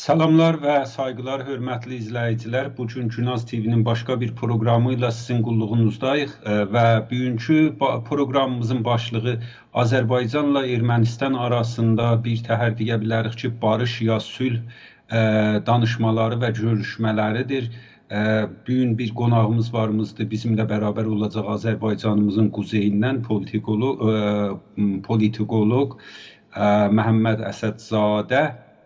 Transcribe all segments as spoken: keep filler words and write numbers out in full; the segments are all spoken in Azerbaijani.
Salamlar və sayğılar, hörmətli izləyicilər. Bugün Günaz T V'nin başqa bir proqramı ilə sizin qulluğunuzdayıq və bugünkü proqramımızın başlığı Azərbaycanla Ermənistan arasında bir təhər deyə bilərik ki, barış ya sülh danışmaları və görüşmələridir. Bugün bir qonağımız varımızdır, bizimlə bərabər olacaq Azərbaycanımızın quzeyindən politikoloq, politikoloq Məhəmməd Əsədzadə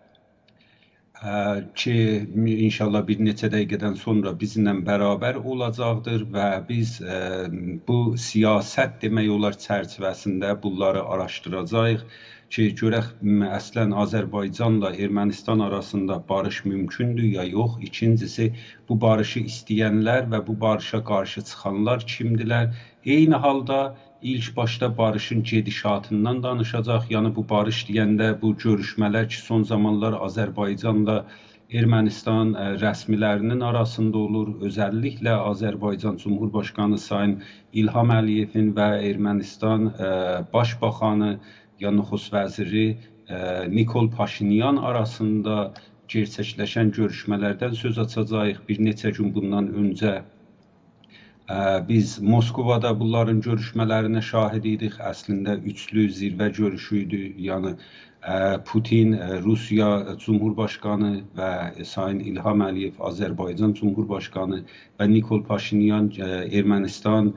ki, inşallah bir neçə dəqiqədən sonra bizimlə bərabər olacaqdır və biz bu siyasət demək olar çərçivəsində bunları araşdıracağıq ki, görək əslən Azərbaycanla Ermənistan arasında barış mümkündür ya yox. İkincisi, bu barışı istəyənlər və bu barışa qarşı çıxanlar kimdirlər? Eyni halda İlk başda barışın gedişatından danışacaq. Yəni bu barış deyəndə bu görüşmələr ki, son zamanlar Azərbaycanla Ermənistan rəsmilərinin arasında olur. Özəlliklə Azərbaycan Cumhurbaşqanı Sayın İlham Əliyevin və Ermənistan Başbaxanı, ya Nuxus vəziri Nikol Paşinyan arasında gerçəkləşən görüşmələrdən söz açacağıq. Bir neçə gün bundan öncə biz Moskovada bunların görüşmələrinə şahid idik. Əslində üçlü zirvə görüşü idi. Yəni Putin, Rusiya Cumhurbaşqanı və Sayın İlham Əliyev, Azərbaycan Cumhurbaşqanı və Nikol Paşinyan, Ermənistan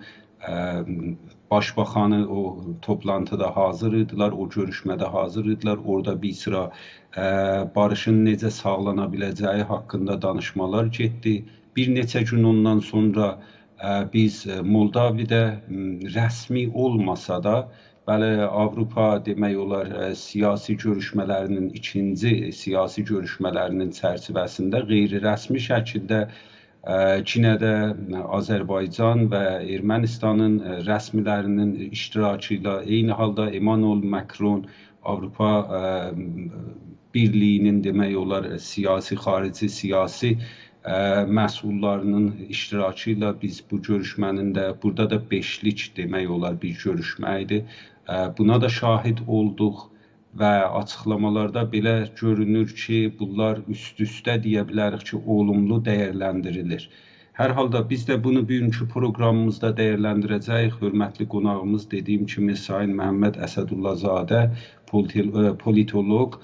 Başbaxanı o toplantıda hazır idilər, o görüşmədə hazır idilər. Orada bir sıra barışın necə sağlana biləcəyi haqqında danışmalar getdi. Bir neçə gün ondan sonra biz Moldavidə rəsmi olmasa da, bəli, Avropa demək olar siyasi görüşmələrinin, ikinci siyasi görüşmələrinin çərçivəsində qeyri-rəsmi şəkildə Çinədə Azərbaycan və Ermənistanın rəsmilərinin iştirakı ilə, eyni halda Emmanuel Macron Avropa Birliyinin demək olar siyasi, xarici siyasi məsullarının iştirakı ilə biz bu görüşmənin də, burada da beşlik demək olar bir görüşmə idi. Buna da şahid olduq və açıqlamalarda belə görünür ki, bunlar üst-üstə deyə bilərik ki, olumlu dəyərləndirilir. Hər halda biz də bunu bugünkü proqramımızda dəyərləndirəcəyik. Hörmətli qonağımız dediyim kimi Sayın Məhəmməd Əsədullazadə, politoloq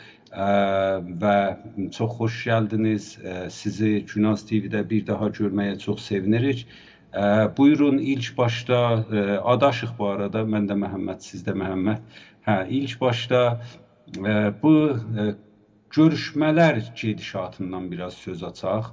və çox xoş gəldiniz. Sizi Günaz T V'də bir daha görməyə çox sevinirik. Buyurun, ilk başda, adaşıq bu arada, mən də Məhəmməd, siz də Məhəmməd. Hə, ilk başda bu görüşmələr gedişatından biraz söz açaq.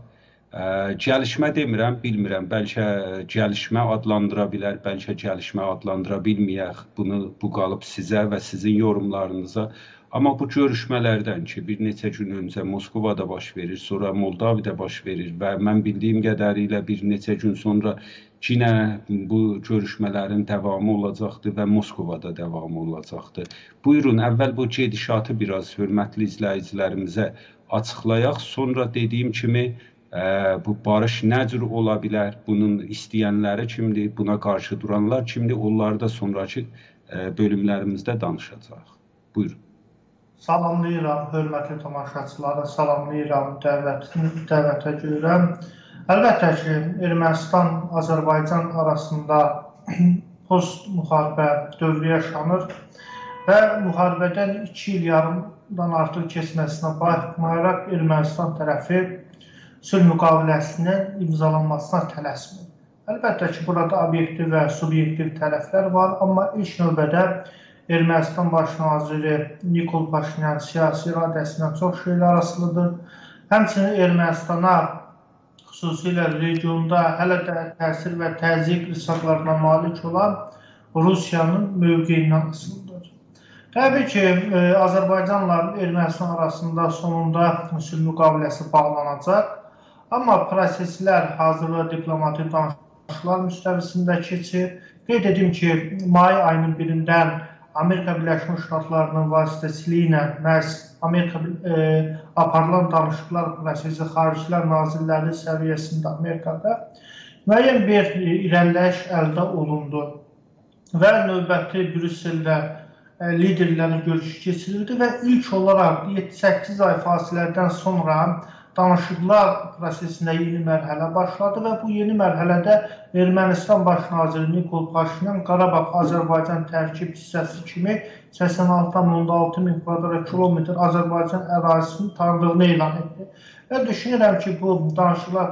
Gəlişmə demirəm, bilmirəm, bəlkə gəlişmə adlandıra bilər, bəlkə gəlişmə adlandıra bilməyək. Bunu bu qalıb sizə və sizin yorumlarınıza. Amma bu görüşmələrdən ki, bir neçə gün öncə Moskovada baş verir, sonra Moldavidə baş verir və mən bildiyim qədərilə bir neçə gün sonra Çinə bu görüşmələrin davamı olacaqdır və Moskovada davamı olacaqdır. Buyurun, əvvəl bu gedişatı biraz hörmətli izləyicilərimizə açıqlayaq. Sonra dediyim kimi bu barış nə cür ola bilər, bunun istəyənləri kimdir, buna qarşı duranlar kimdir, onları da sonraki bölümlərimizdə danışacaq. Buyurun. Salamlayıram, hörmətli tamaşaçıları, salamlayıram dəvətə görə. Əlbəttə ki, Ermənistan, Azərbaycan arasında post-müharibə dövrü yaşanır və müharibədən iki il yarımdan artıq keçməsinə baxmayaraq Ermənistan tərəfi sülh müqaviləsinin imzalanmasına tələsmir. Əlbəttə ki, burada obyektiv və subyektiv tərəflər var, amma ilk növbədə Ermənistan baş naziri Nikol Paşinyan siyasi iradəsindən çox şeylər asılıdır. Həmçinin Ermənistana, xüsusilə regionda hələ də təsir və təzyiq risklarına malik olan Rusiyanın mövqeyindən asılıdır. Təbii ki, Azərbaycanla Ermənistan arasında sonunda sülh müqaviləsi bağlanacaq, amma proseslər hazırlığı diplomatik danışıqlar müstəvisində keçir. Qeyd edim ki, may ayının birindən Amerika Birləşmiş Ştatlarının vasitəsilə ilə məhz Amerika aparılan danışıqlar prosesi Xaricilər Nazirləri səviyyəsində Amerikada müəyyən bir irəliləyiş əldə olundu və növbəti Brüsseldə liderlərin görüşü keçirildi və ilk olaraq yeddi səkkiz ay fasilədən sonra danışıqlar prosesində yeni mərhələ başladı və bu yeni mərhələdə Ermənistan baş naziri Nikol Paşinyan Qarabağ Azərbaycan tərkib hissəsi kimi səksən altı nöqtə altı min kvadrat kilometr Azərbaycan ərazisini tanıdığını elan etdi. Və düşünürəm ki, bu danışıqlar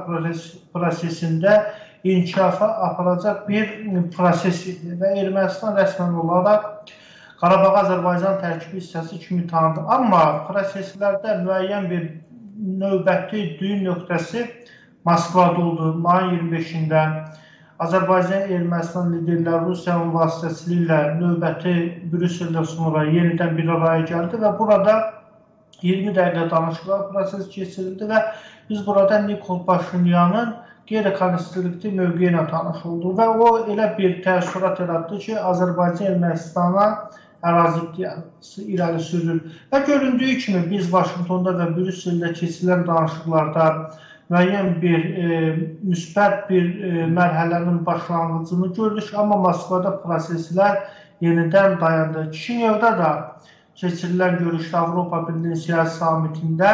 prosesində inkişafa aparacaq bir proses idi və Ermənistan rəsmən olaraq Qarabağ Azərbaycan tərkibi hissəsi kimi tanıdı. Amma proseslərdə müəyyən bir növbəti düyün nöqtəsi Moskvada oldu. Mayın iyirmi beşində Azərbaycan Ermənistan liderləri Rusiyanın vasitəsilə növbəti Brüsseldən sonra yenidən bir araya gəldi və burada iyirmi dəqiqə danışıqlar prosesi keçirildi və biz burada Nikol Paşinyanın qeyri-konstitutiv mövqeyi ilə tanış oldu və o elə bir təəssürat yaratdı ki, Azərbaycan Ermənistana ərazi iddiası irəli sürülür. Və göründüyü kimi biz Vaşinqtonda və Brüsseldə keçirilən danışıqlarda müəyyən bir e, müsbət bir e, mərhələnin başlanğıcını gördük, amma Moskvada proseslər yenidən dayandı. Kişinyevdə da keçirilən görüşdə Avropa Birliyi siyasi samitində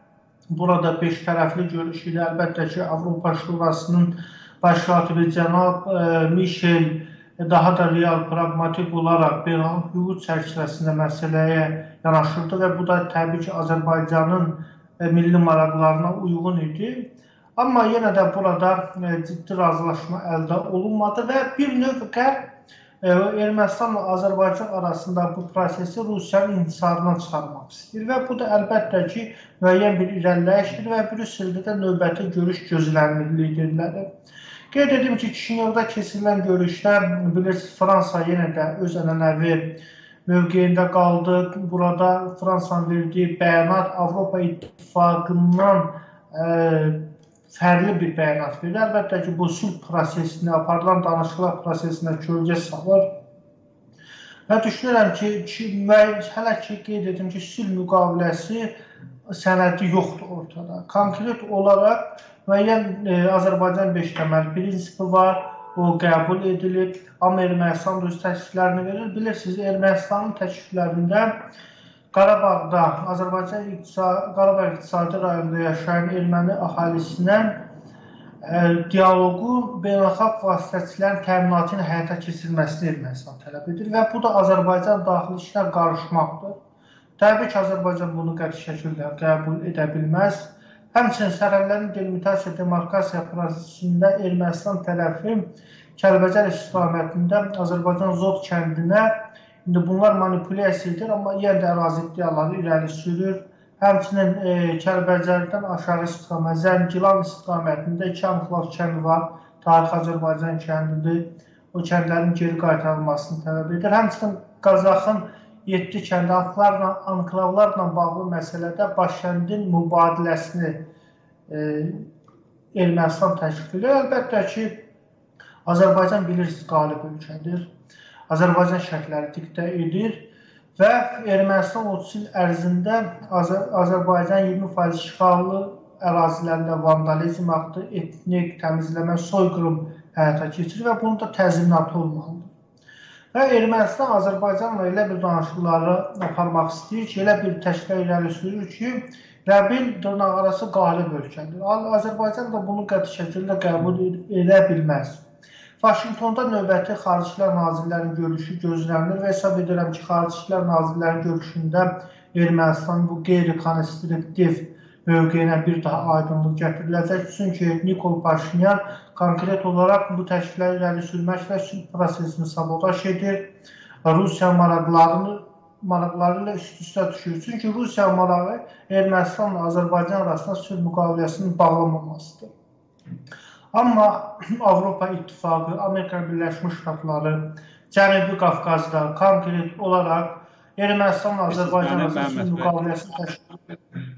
burada beş tərəfli görüş idi. Əlbəttə ki, Avropa Şurasının baş katibi cənab e, Michel daha da real, pragmatik olaraq beynəlxalq hüquq çərçivəsində məsələyə yanaşırdı və bu da təbii ki, Azərbaycanın e, milli maraqlarına uyğun idi. Amma yenə də burada e, ciddi razılaşma əldə olunmadı və bir növ qərb e, Ermənistan və Azərbaycan arasında bu prosesi Rusiyanın inhisarına çıxarmaq istəyir və bu da əlbəttə ki, müəyyən bir irəliləyişdir və Brüsseldə də növbəti görüş gözlənilir liderləri. Qeyd edim ki, Kişinyevdə keçirilən görüşdə bilirsiniz, Fransa yenə də öz ənənəvi mövqeyində qaldı. Burada Fransanın verdiyi bəyanat Avropa İttifaqından e, fərqli bir bəyanat verir. Əlbəttə ki, bu sülh prosesini, aparılan danışıqlar prosesinə kölgə salır. Və düşünürəm ki, ki hələ ki qeyd edim ki, sülh müqaviləsi sənədi yoxdur ortada. Konkret olaraq müəyyən e, Azərbaycan beş təməl prinsipi var, o qəbul edilib, amma Ermənistan da öz təkliflərini verir. Bilirsiniz, Ermənistanın təkliflərində Qarabağda, Azərbaycan iqtisadi, Qarabağ iqtisadi rayonunda yaşayan erməni əhalisinə e, dialoqu beynəlxalq vasitəçilərin təminatı ilə həyata keçirilməsini Ermənistan tələb edir və bu da Azərbaycan daxili işlər qarışmaqdır. Təbii ki, Azərbaycan bunu qəti şəkildə qəbul edə bilməz. Həmçinin sərhədlərin delimitasiya, demarkasiya prosesində Ermənistan tərəfi Kəlbəcər istiqamətində Azərbaycan Zod kəndinə indi bunlar manipulyasiya edir, amma yenə də ərazi iddiaları irəli sürür. Həmçinin e, Kəlbəcərdən aşağı istiqamət, Zəngilan istiqamətində iki anklav kəndi var, tarix Azərbaycan kəndidir. O kəndlərin geri qaytarılmasını tələb edir. Həmçinin Qazaxın yeddi kəndi anklavlarla bağlı məsələdə başkəndin mübadiləsini e, Ermənistan təklif edir. Əlbəttə ki, Azərbaycan bilirsiniz qalib ölkədir. Azərbaycan şərtləri diktə edir və Ermənistan otuz il ərzində Azər Azərbaycan iyirmi faiz işğallı ərazilərində vandalizm aktı, etnik təmizləmə, soyqırım həyata keçirir və bunun da təzminatı olmalıdır. Və Ermənistan Azərbaycanla elə bir danışıqları aparmaq istəyir ki, elə bir təşkil irəli sürür ki, Rəbil dırnaqarası qalib ölkədir. Azərbaycan da bunu qəti şəkildə qəbul edə bilməz. Vaşinqtonda növbəti Xarici İşlər Nazirlərinin görüşü gözlənilir və hesab edirəm ki, Xarici İşlər Nazirlərinin görüşündə Ermənistan bu qeyri-konstruktiv mövqeyinə bir daha aydınlıq gətiriləcək. Çünki Nikol Paşinyan konkret olaraq bu təklifləri irəli sürmək və sülh prosesini sabotaj edir. Rusiya maraqlarını maraqları ilə üst-üstə düşür. Çünki Rusiya marağı Ermənistanla Azərbaycan arasında sülh müqaviləsinin bağlanmamasıdır. Amma Avropa İttifaqı, Amerika Birləşmiş Ştatları, Cənubi Qafqazda konkret olaraq Ermənistanla Azərbaycan arasında sülh müqaviləsini təşkil edir.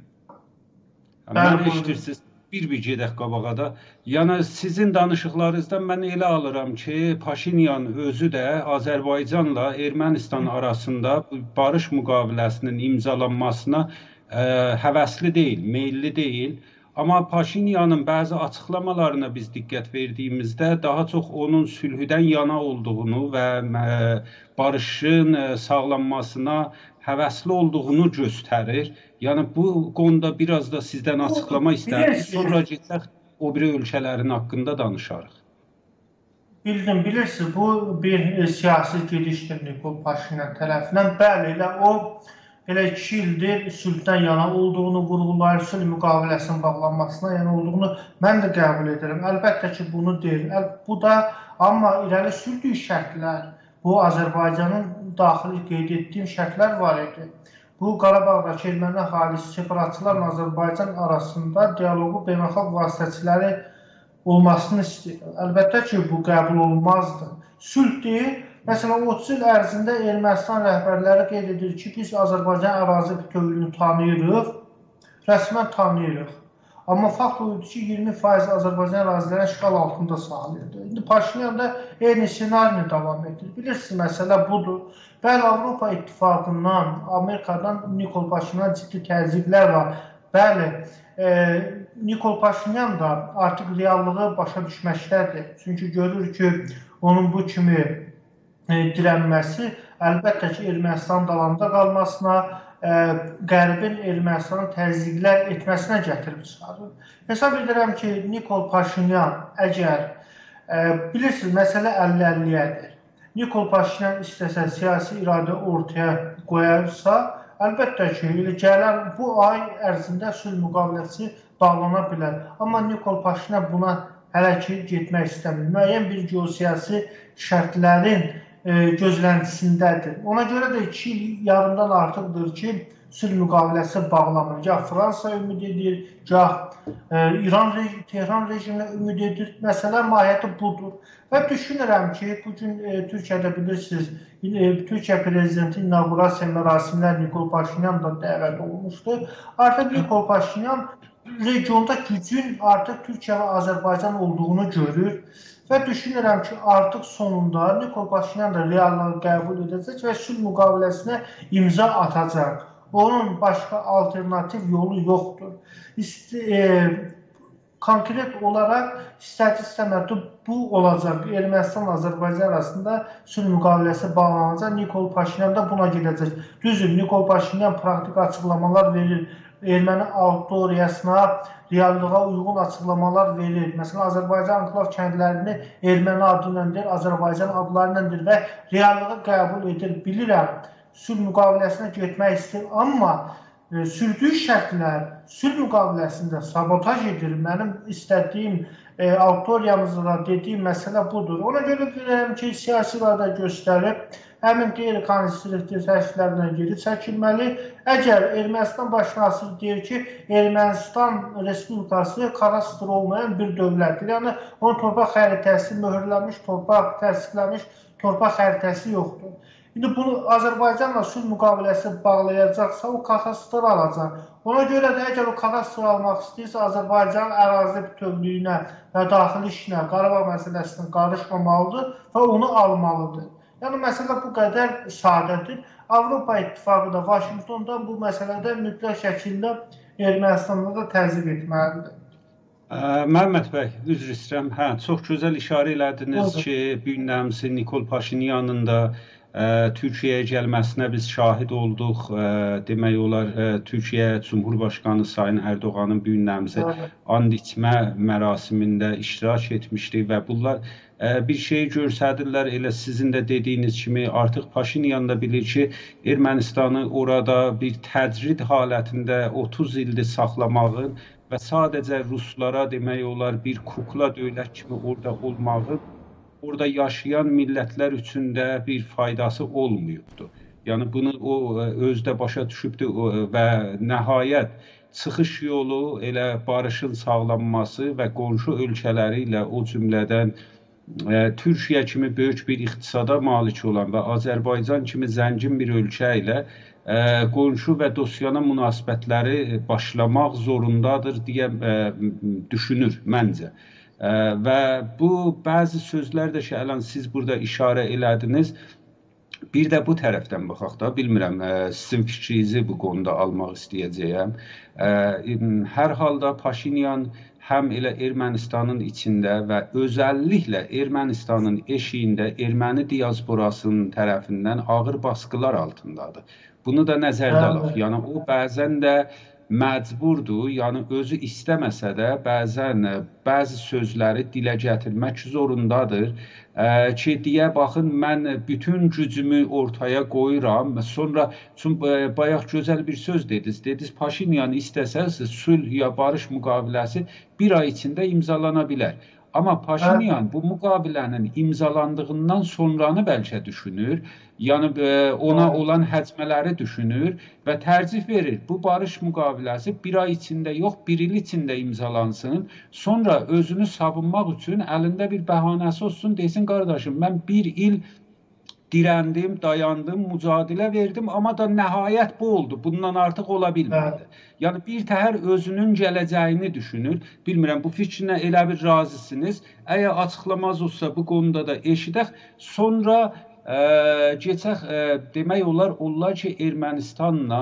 Mən eşitirsiniz, bir-bir gedək qabağa da. Yəni, sizin danışıqlarınızdan mən elə alıram ki, Paşinyan özü də Azərbaycanla Ermənistan arasında barış müqaviləsinin imzalanmasına ə, həvəsli deyil, meyilli deyil. Amma Paşinyanın bəzi açıqlamalarına biz diqqət verdiyimizdə daha çox onun sülhüdən yana olduğunu və barışın sağlanmasına həvəsli olduğunu göstərir. Yəni bu konuda biraz da sizdən açıqlama istərdik. Sonra getsək o biri ölkələrin haqqında danışarıq. Bildim, bilirsiniz, bu bir siyasi girişdir Nikol Paşinyan tərəfindən. Bəli, elə o elə iki ildir sülhdən yana olduğunu vurğulayır, sülh müqaviləsinin bağlanmasına yana olduğunu mən də qəbul edirəm. Əlbəttə ki, bunu deyir. Bu da, amma irəli sürdüyü şərtlər, bu Azərbaycanın daxili qeyd etdiyim şərtlər var idi. Bu Qarabağdakı erməni əhalisi, separatçılarla Azərbaycan arasında dialoqu beynəlxalq vasitəçiləri olmasını istəyir. Əlbəttə ki, bu qəbul olmazdı. Sülh deyil. Məsələn, otuz il ərzində Ermənistan rəhbərləri qeyd edir ki, biz Azərbaycan ərazi bütövlüyünü tanıyırıq, rəsmən tanıyırıq. Amma fakt oydu ki, iyirmi faiz Azərbaycan ərazilərin işğal altında saxlayırdı. İndi Paşinyan da eyni senarini davam edir. Bilirsiniz, məsələ budur. Bəli, Avropa İttifaqından, Amerikadan Nikol Paşinyan ciddi təzyiqlər var. Bəli, e, Nikol Paşinyan da artıq reallığı başa düşməkdədir. Çünki görür ki, onun bu kimi dirənməsi əlbəttə ki, Ermənistan dalanda qalmasına, Qərbin Ermənistanın təzyiqlər etməsinə gətirib çıxarır. Hesab edirəm ki, Nikol Paşinyan əgər, bilirsiniz, məsələ əlli əlliyədir. Nikol Paşinyan istəsə siyasi iradə ortaya qoyarsa, əlbəttə ki, gələn bu ay ərzində sülh müqaviləsi bağlana bilər. Amma Nikol Paşinyan buna hələ ki getmək istəmir. Müəyyən bir geosiyasi şərtlərin gözləntisindədir. Ona görə də iki il yarımdan artıqdır ki, sülh müqaviləsi bağlanır. Gah Fransa ümid edir, gah İran, Tehran rejiminə ümid edir. Məsələ mahiyyəti budur. Və düşünürəm ki, bugün Türkiyədə bilirsiniz, Türkiyə prezidenti inaugurasiya mərasimlər Nikol Paşinyan da dəvət olunmuşdu. Artıq Nikol Paşinyan regionda gücün artıq Türkiyə və Azərbaycan olduğunu görür. Və düşünürəm ki, artıq sonunda Nikol Paşinyan da reallığı qəbul edəcək və sülh müqaviləsinə imza atacaq. Onun başqa alternativ yolu yoxdur. Konkret olaraq istədi-istəmədi bu olacaq. Ermənistan-Azərbaycan arasında sülh müqaviləsi bağlanacaq. Nikol Paşinyan da buna gedəcək. Düzdür, Nikol Paşinyan praktik açıqlamalar verir. Erməni auditoriyasına, reallığa uyğun açıqlamalar verir. Məsələn, Azərbaycan anklav kəndlərini erməni adı ilə deyir, Azərbaycan adları ilə deyir və reallığı qəbul edir. Bilirəm, sülh müqaviləsinə getmək istəyir, amma e, sürdüyü şərtlər sülh müqaviləsində sabotaj edir. Mənim istədiyim, e, auditoriyamızda da dediyim məsələ budur. Ona görə deyirəm ki, siyasi iradə göstərib, həmin qeyri-konstitusiya təşkilatlarından geri çəkilməli. Əgər Ermənistan baş naziri deyir ki, Ermənistan Respublikası kadastr olmayan bir dövlətdir. Yəni, onun torpaq xəritəsi möhürlənmiş, torpaq təsdiqlənmiş, torpaq xəritəsi yoxdur. İndi bunu Azərbaycanla sülh müqaviləsi bağlayacaqsa, o kadastr alacaq. Ona görə də əgər o kadastr almaq istəyirsə, Azərbaycan ərazi bütövlüyünə və daxili işinə, Qarabağ məsələsinə qarışmamalıdır və onu almalıdır. Yəni, məsələ bu qədər sadədir. Avropa İttifaqı da Vaşinqtondan bu məsələdə mütləq şəkildə Ermənistanda da təzyiq etməlidir. Məhəmməd bəy, üzr istəyirəm. Hə, çox gözəl işarə elədiniz ki, bu gündəmsi Nikol Paşinyanın da Türkiyəyə gəlməsinə biz şahid olduq. Demək olar, Türkiyə Cumhurbaşqanı Sayın Ərdoğanın bu gündəmsi and içmə mərasimində iştirak etmişdi və bunlar bir şey göstərirlər, elə sizin də dediyiniz kimi artıq Paşinyan da bilir ki, Ermənistanı orada bir təcrid halətində otuz ildir saxlamağın və sadəcə Ruslara demək olar bir kukla dövlət kimi orada olmağın orada yaşayan millətlər üçün də bir faydası olmayıbdır. Yəni bunu o özdə başa düşübdür və nəhayət çıxış yolu elə barışın sağlanması və qonşu ölkələri ilə o cümlədən Türkiyə kimi böyük bir iqtisada malik olan və Azərbaycan kimi zəngin bir ölkə ilə qonşu və dostyana münasibətləri başlamaq zorundadır deyə düşünür məncə. Və bu bəzi sözlər də ki, ələn siz burada işarə elədiniz, Bir də bu tərəfdən baxaq da, bilmirəm, sizin fikrinizi bu konuda almaq istəyəcəyəm. Hər halda Paşinyan həm elə Ermənistanın içində və özəlliklə Ermənistanın eşiyində erməni diasporasının tərəfindən ağır baskılar altındadır. Bunu da nəzərdə alaq. Yəni o bəzən də məcburdur, yəni özü istəməsə də bəzən bəzi sözləri dilə gətirmək zorundadır ki, deyə baxın, mən bütün gücümü ortaya qoyuram. Sonra, bayaq gözəl bir söz dediniz. Dediniz, Paşinyan istəsəz, sülh ya barış müqaviləsi bir ay içində imzalana bilər. Amma Paşinyan bu müqavilənin imzalandığından sonranı bəlkə düşünür, yəni ona olan həcmələri düşünür və tərcih verir. Bu barış müqaviləsi bir ay içində yox, bir il içində imzalansın. Sonra özünü savunmaq üçün əlində bir bəhanəsi olsun, desin, qardaşım, mən bir il dirəndim, dayandım, mücadilə verdim, amma da nəhayət bu oldu. Bundan artıq ola bilmədi. Yəni bir təhər özünün gələcəyini düşünür. Bilmirəm, bu fikrinə elə bir razısınız. Əgər açıqlamaz olsa bu konuda da eşidək. Sonra geçək, demək olar, onlar ki, Ermənistanla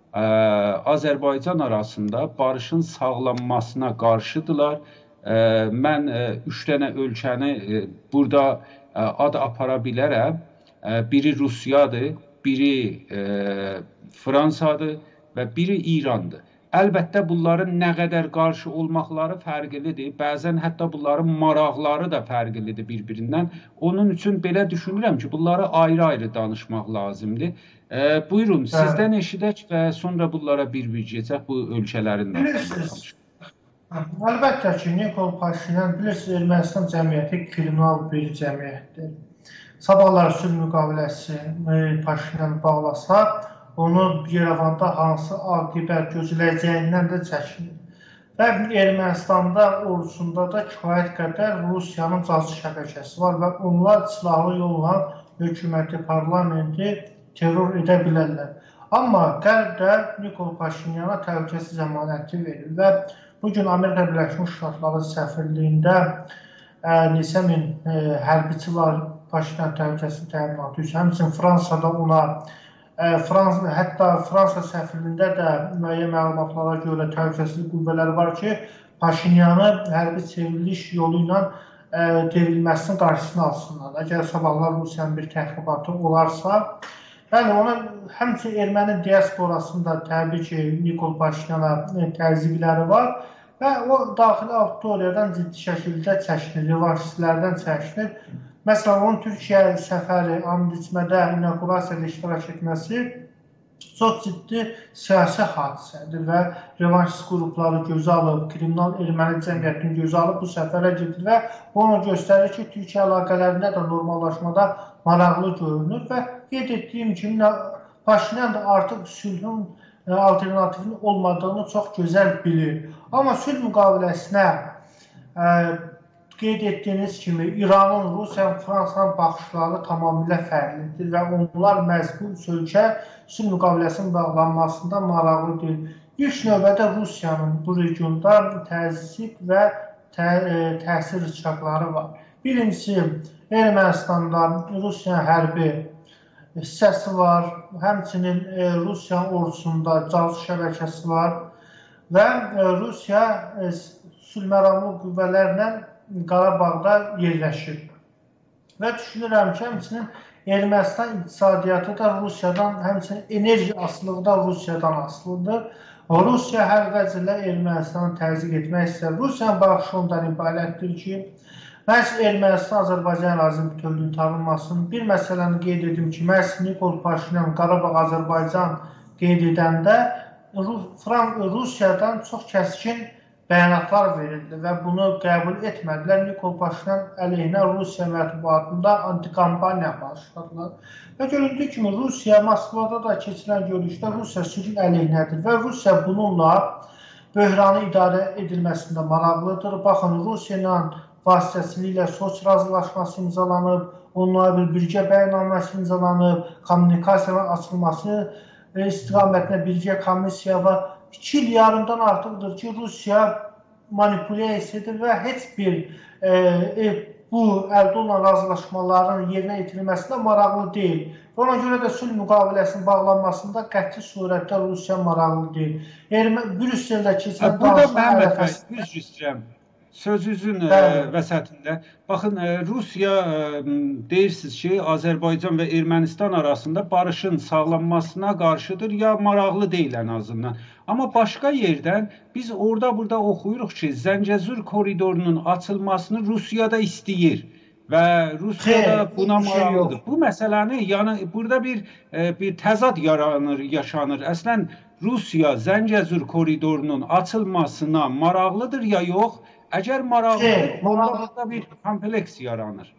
Azərbaycan arasında barışın sağlanmasına qarşıdırlar. Mən üç dənə ölkəni burada ad apara bilərəm. Biri Rusiyadır, biri Fransadır və biri İrandır. Əlbəttə, bunların nə qədər qarşı olmaqları fərqlidir. Bəzən hətta bunların maraqları da fərqlidir bir-birindən. Onun üçün belə düşünürəm ki, bunları ayrı-ayrı danışmaq lazımdır. Buyurun, sizdən eşidək və sonra bunlara bir-bir geçək, bu ölkələrin də danışıq. Əlbəttə ki, Nikol Paşinyan, bilirsiniz, Ermənistan cəmiyyəti kriminal bir cəmiyyətdir. Sabahlar sülh müqaviləsi Paşinyan bağlasa, onu Yerevanda hansı aqibət gözləyəcəyindən də çəkinir. Və Ermənistanda orzusunda da kifayət qədər Rusiyanın cazı şəbəkəsi var və onlar silahlı yolla hökuməti, parlamenti terror edə bilərlər. Amma Qərbdə Nikol Paşinyana təhlükəsiz zəmanəti verir və bugün Amerika Birləşmiş Ştatları səfirliyində neçə min hərbiçi var Paşinyan təhlükəsizlik təminatı üçün. Həmçinin Fransada ona, hətta Fransa səfirliyində də müəyyən məlumatlara görə təhlükəsizlik qüvvələri var ki, Paşinyanı hərbi çevriliş yolu ilə devrilməsinin qarşısını alsınlar. Əgər sabahlar Rusiyanın bir təxribatı olarsa, yəni ona həmçinin erməni diasporasında təbii ki, Nikol Paşinyana təzyiqləri var və o daxili auditoriyadan ciddi şəkildə çəkinir, revanşistlərdən çəkinir. Məsələn, onun Türkiyə səfəri, and içmədə, inaugurasiyada iştirak etməsi çox ciddi siyasi hadisədir və revanşist qrupları gözə alıb, kriminal erməni cəmiyyətini gözə alıb bu səfərə gedir və onu göstərir ki, Türkiyə əlaqələrində də normallaşmada maraqlı görünür və qeyd etdiyim kimi, Paşinyan da artıq sülhün alternatifinin olmadığını çox gözəl bilir. Amma sülh müqaviləsinə qeyd etdiyiniz kimi, İranın, Rusiyanın, Fransanın baxışları tamamilə fərqlidir və onlar məcbur ölkə sülh müqaviləsinin bağlanmasında maraqlıdır. İlk növbədə Rusiyanın bu regionda təzyiq və təsir rıçaqları var. Birincisi, Ermənistanda Rusiyanın hərbi hissəsi var, həmçinin Rusiyanın ordusunda casus şəbəkəsi var və Rusiya sülhməramlı qüvvələrlə Qarabağda yerləşir. Və düşünürəm ki, həmçinin Ermənistan iqtisadiyyatı da Rusiyadan, həmçinin enerji asılılığı da Rusiyadan asılıdır. Rusiya hər vəclə Ermənistanı təzyiq etmək istər. Rusiyanın baxışı ondan ibarətdir ki, məhz Ermənistan Azərbaycan ərazi bütövlüyünün tanınmasının bir məsələni qeyd edim ki, məhz Nikol Paşinyan Qarabağ Azərbaycan qeyd edəndə Rusiyadan çox kəskin bəyanatlar verildi və bunu qəbul etmədilər. Nikol Paşinyan əleyhinə Rusiya mətbuatında antikampaniya başladılar. Və görüldüyü kimi Rusiya Moskvada da keçirilən görüşdə Rusiya sülh əleyhinədir və Rusiya bununla böhranı idarə edilməsində maraqlıdır. Baxın, Rusiya ilə vasitəsilə Soç razılaşması imzalanıb, onunla bir birgə bəyannaməsi imzalanıb, kommunikasiyanın açılması istiqamətinə birgə komissiya var. İki il yarımdan artıqdır ki, Rusiya manipulyasiya edir və heç bir bu əldə olunan razılaşmaların yerinə yetirilməsində maraqlı deyil. Və ona görə də sülh müqaviləsinin bağlanmasında qəti surətdə Rusiya maraqlı deyil. Brüsseldə keçən danışma ərəfəsində... Üzr istəyirəm, sözünüzün vəsətində. Baxın, Rusiya deyirsiniz ki, Azərbaycan və Ermənistan arasında barışın sağlanmasına qarşıdır, ya maraqlı deyil ən azından. Amma başqa yerdən biz orada-burada oxuyuruq ki, Zəngəzur koridorunun açılmasını Rusiya da istəyir və Rusiya da buna maraqlıdır. Bu məsələni, yəni burada bir bir təzad yaranır, yaşanır. Əslən, Rusiya Zəngəzur koridorunun açılmasına maraqlıdır ya yox? Əgər maraqlıdır, orada bir kompleks yaranır.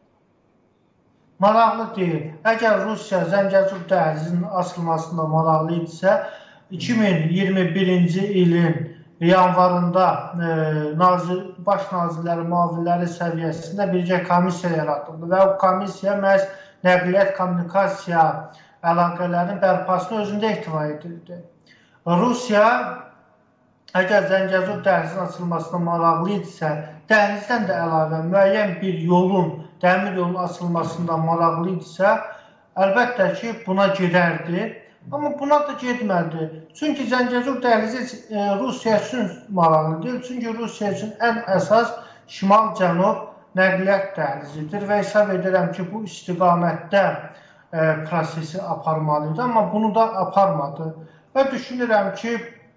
Maraqlı deyil. Əgər Rusiya Zəngəzur dəhlizinin açılmasında maraqlı idisə, iki min iyirmi birinci ilin yanvarında e, baş nazirləri, müavinləri səviyyəsində bircə komissiya yaradıldı və o komissiya məhz nəqliyyat, kommunikasiya əlaqələrinin bərpasını özündə ihtiva edirdi. Rusiya əgər Zəngəzur dəhlizinin açılmasına maraqlı idisə, dəhlizdən də əlavə müəyyən bir yolun, dəmir yolun açılmasında maraqlı idisə, əlbəttə ki, buna gedərdi. Amma buna da getmədi. Çünki Zəngəzur dəhlizi Rusiya üçün maraqlı deyil. Çünki Rusiya üçün ən əsas şimal-cənub nəqliyyat dəhlizidir və hesab edirəm ki, bu istiqamətdə prosesi aparmalıydı. Amma bunu da aparmadı. Və düşünürəm ki,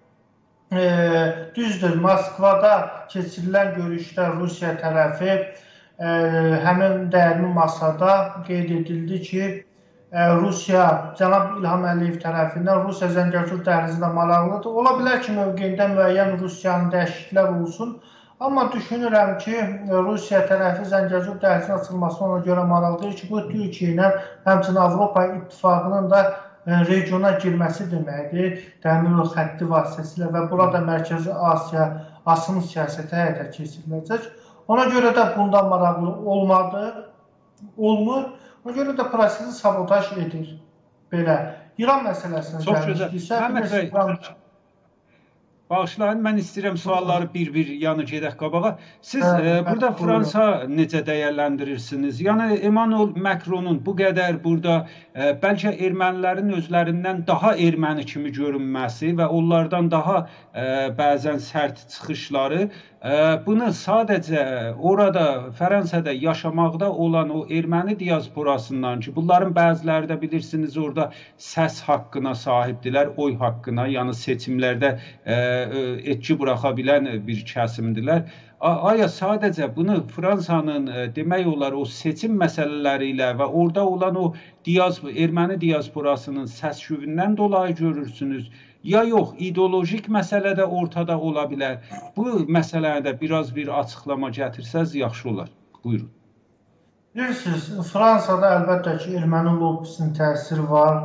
düzdür, Moskvada keçirilən görüşdə Rusiya tərəfi həmin dəyərli masada qeyd edildi ki, Rusiya, cənab İlham Əliyev tərəfindən Rusiya Zəngəzur dəhlizində maraqlıdır. Ola bilər ki, mövqeyində müəyyən Rusiyanın dəyişikliklər olsun. Amma düşünürəm ki, Rusiya tərəfi Zəngəzur dəhlizinin açılmasına ona görə maraqlıdır ki, bu Türkiyə ilə həmçinin Avropa İttifaqının da regiona girməsi deməkdir, dəmir yol xətti vasitəsilə və burada Mərkəzi Asiya asım siyasəti həyata keçiriləcək. Ona görə də bundan maraqlı olmadı, olmur. Ona görə də prosesi sabotaj edir. Belə. İran məsələsində gəlmişdirsə... Məhəmməd bəy, bağışlayın, mən istəyirəm sualları bir-bir yanı gedək qabağa. Siz burada Fransa necə dəyərləndirirsiniz? Yəni, Emmanuel Macronun bu qədər burada bəlkə ermənilərin özlərindən daha erməni kimi görünməsi və onlardan daha bəzən sərt çıxışları, bunu sadəcə orada, Fransada yaşamaqda olan o erməni diasporasından ki, bunların bəziləri də bilirsiniz orada səs haqqına sahibdilər, oy haqqına, yəni seçimlərdə etki buraxa bilən bir kəsimdilər. Aya sadəcə bunu Fransanın demək olar o seçim məsələləri ilə və orada olan o erməni diasporasının səs-küyündən dolayı görürsünüz? Ya yox, ideolojik məsələ də ortada ola bilər. Bu məsələdə biraz bir açıqlama gətirsəz, yaxşı olar. Buyurun. Bilirsiniz, Fransada əlbəttə ki, erməni lobbisinin təsiri var.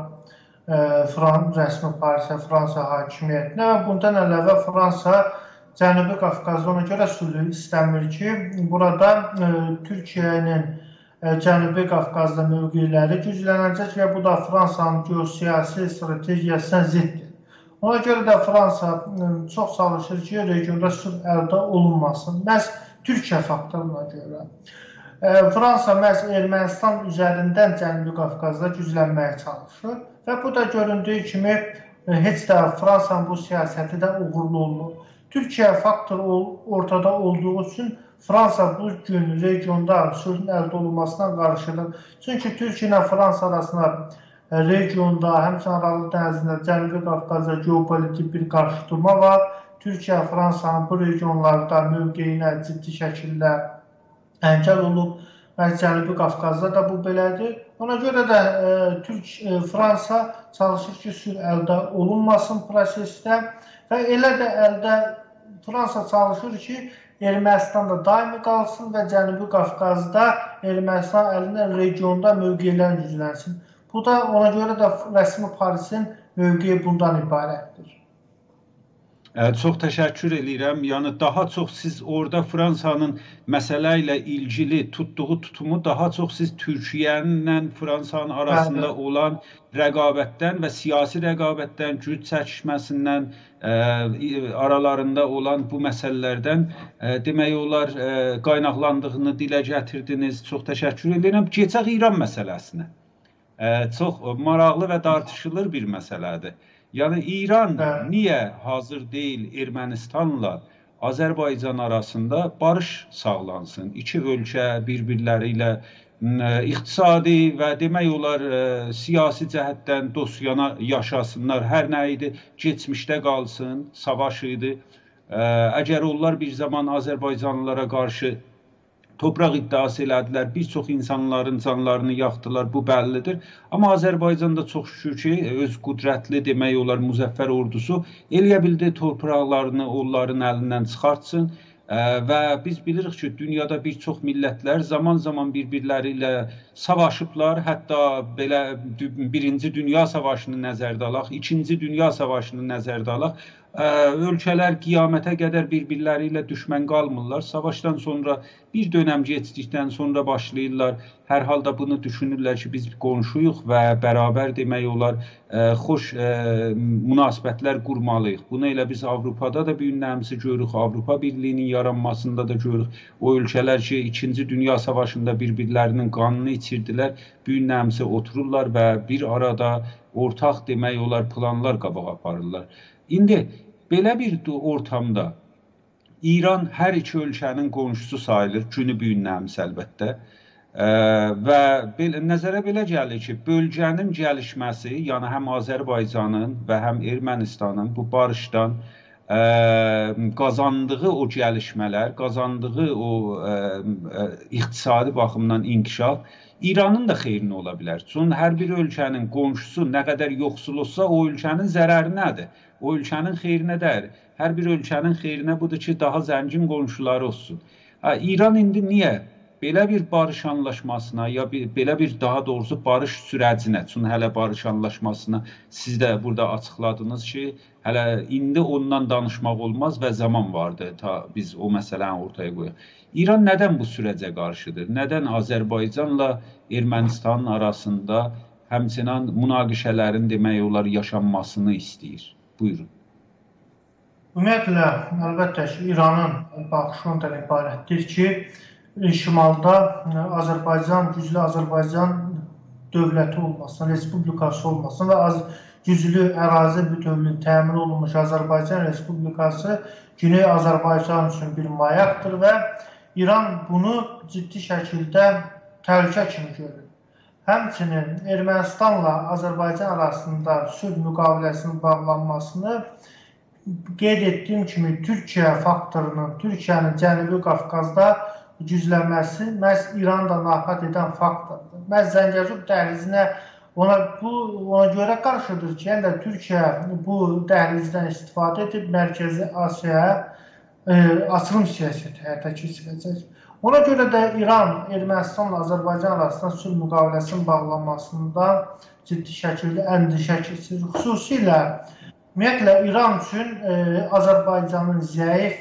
Rəsmi partiya, Fransa hakimiyyətinə və bundan əlavə Fransa Cənubi Qafqazda ona görə sülhü istəmir ki, burada Türkiyənin Cənubi Qafqazda mövqeləri güclənəcək və bu da Fransanın geosiyasi strategiyasına ziddir. Ona görə də Fransa çox çalışır ki, regionda sülh əldə olunmasın. Məhz Türkiyə faktoruna görə. Fransa məhz Ermənistan üzərindən Cənubi Qafqazda güclənməyə çalışır və bu da göründüyü kimi heç də Fransanın bu siyasəti də uğurlu olmur. Türkiyə faktoru ortada olduğu üçün Fransa bu gün regionda sülhün əldə olunmasına qarşıdır. Çünki Türkiyə ilə Fransa arasında regionda, həmçinin Aralıq dənizində, Cənubi Qafqazda geopolitik bir qarşıdurma var. Türkiyə, Fransanın bu regionlarda mövqeyinə ciddi şəkildə əngəl olub və Cənubi Qafqazda da bu belədir. Ona görə də Fransa çalışır ki, sülh əldə olunmasın prosesdə və elə də əldə Fransa çalışır ki, Ermənistan da daimi qalsın və Cənubi Qafqazda Ermənistan əlindən regionda mövqeylər güclənsin. Bu da ona görə də rəsmi Parisin mövqeyi bundan ibarətdir. Çox təşəkkür edirəm. Yəni daha çox siz orada Fransanın məsələ ilə ilgili tutduğu tutumu daha çox siz Türkiyənin Fransanın arasında Bəli. olan rəqabətdən və siyasi rəqabətdən, güc çəkişməsindən, ə, aralarında olan bu məsələlərdən ə, demək olar ə, qaynaqlandığını dilə gətirdiniz. Çox təşəkkür edirəm. Keçək İran məsələsinə. Ə, çox maraqlı və tartışılır bir məsələdir. Yəni İran niyə hazır deyil Ermənistanla Azərbaycan arasında barış sağlansın? İki ölkə bir-birləri ilə iqtisadi və demək olar siyasi cəhətdən dostyanə yaşasınlar. Hər nə idi, keçmişdə qalsın, savaş idi. Əgər onlar bir zaman Azərbaycanlılara qarşı toprak iddiası elədilər, bir çox insanların canlarını yaxdılar, bu bəllidir. Amma Azərbaycanda çox şükür ki, öz qüdrətli demək olar müzəffər ordusu eləyə bildi torpaqlarını onların əlindən çıxartsın. Və biz bilirik ki, dünyada bir çox millətlər zaman-zaman bir-birləri ilə savaşıblar. Hətta belə birinci Dünya Savaşını nəzərdə alaq, ikinci Dünya Savaşını nəzərdə alaq. Ölkələr qiyamətə qədər bir-birləri ilə düşmən qalmırlar. Savaşdan sonra bir dönəm keçdikdən sonra başlayırlar. Hər halda bunu düşünürlər ki, biz qonşuyuq və bərabər demək olar xoş münasibətlər qurmalıyıq. Bunu elə biz Avropada da bir nəmsi görürük, Avropa Birliyinin yaranmasında da görürük. O ölkələr ki, ikinci Dünya Savaşında bir-birlərinin qanını içirdilər, bir nəmsi otururlar və bir arada ortaq demək olar planlar qabağa aparırlar. İndi belə bir ortamda İran hər iki ölkənin qonşusu sayılır, günü büyünləmiş əlbəttə. Və nəzərə belə gəlir ki, bölgənin gəlişməsi, yəni həm Azərbaycanın və həm Ermənistanın bu barışdan qazandığı o gəlişmələr, qazandığı o iqtisadi baxımdan inkişaf İranın da xeyrinə ola bilər. Çünki hər bir ölkənin qonşusu nə qədər yoxsul olsa, o ölkənin zərəri nədir? O ölkənin xeyrinə dəyər. Hər bir ölkənin xeyrinə budur ki, daha zəngin qonşuları olsun. İran indi niyə belə bir barış anlaşmasına, ya belə bir daha doğrusu barış sürəcinə, çünki hələ barış anlaşmasına siz də burada açıqladınız ki, hələ indi ondan danışmaq olmaz və zaman vardır ta biz o məsələni ortaya qoyaq. İran nədən bu sürəcə qarşıdır? Nədən Azərbaycanla Ermənistanın arasında həmçinin münaqişələrin demək olar yaşanmasını istəyir? Buyurun. Ümumiyyətlə, əlbəttə ki, İranın baxışı ondan ibarətdir ki, şimalda Azərbaycan, güclü Azərbaycan dövləti olmasın, respublikası olmasın və güclü ərazi bütövlüyü təmin olunmuş Azərbaycan Respublikası Güney Azərbaycan üçün bir mayaqdır və İran bunu ciddi şəkildə təhlükə kimi görür. Həmçinin Ermənistanla Azərbaycan arasında sülh müqaviləsinin bağlanmasını qeyd etdiyim kimi Türkiyə faktorunun, Türkiyənin Cənubi Qafqazda güclənməsi məhz İranı da narahat edən faktordur. Məhz Zəngəzur dəhlizinə ona, bu, ona görə qarşıdır ki, yəni Türkiyə bu dəhlizdən istifadə edib Mərkəzi Asiyaya e, açılım siyasəti həyata keçirəcək. Ona görə də İran Ermənistanla Azərbaycan arasında sülh müqaviləsinin bağlanmasında ciddi şəkildə əndişə keçirir. Xüsusilə ümumiyyətlə İran üçün e, Azərbaycanın zəif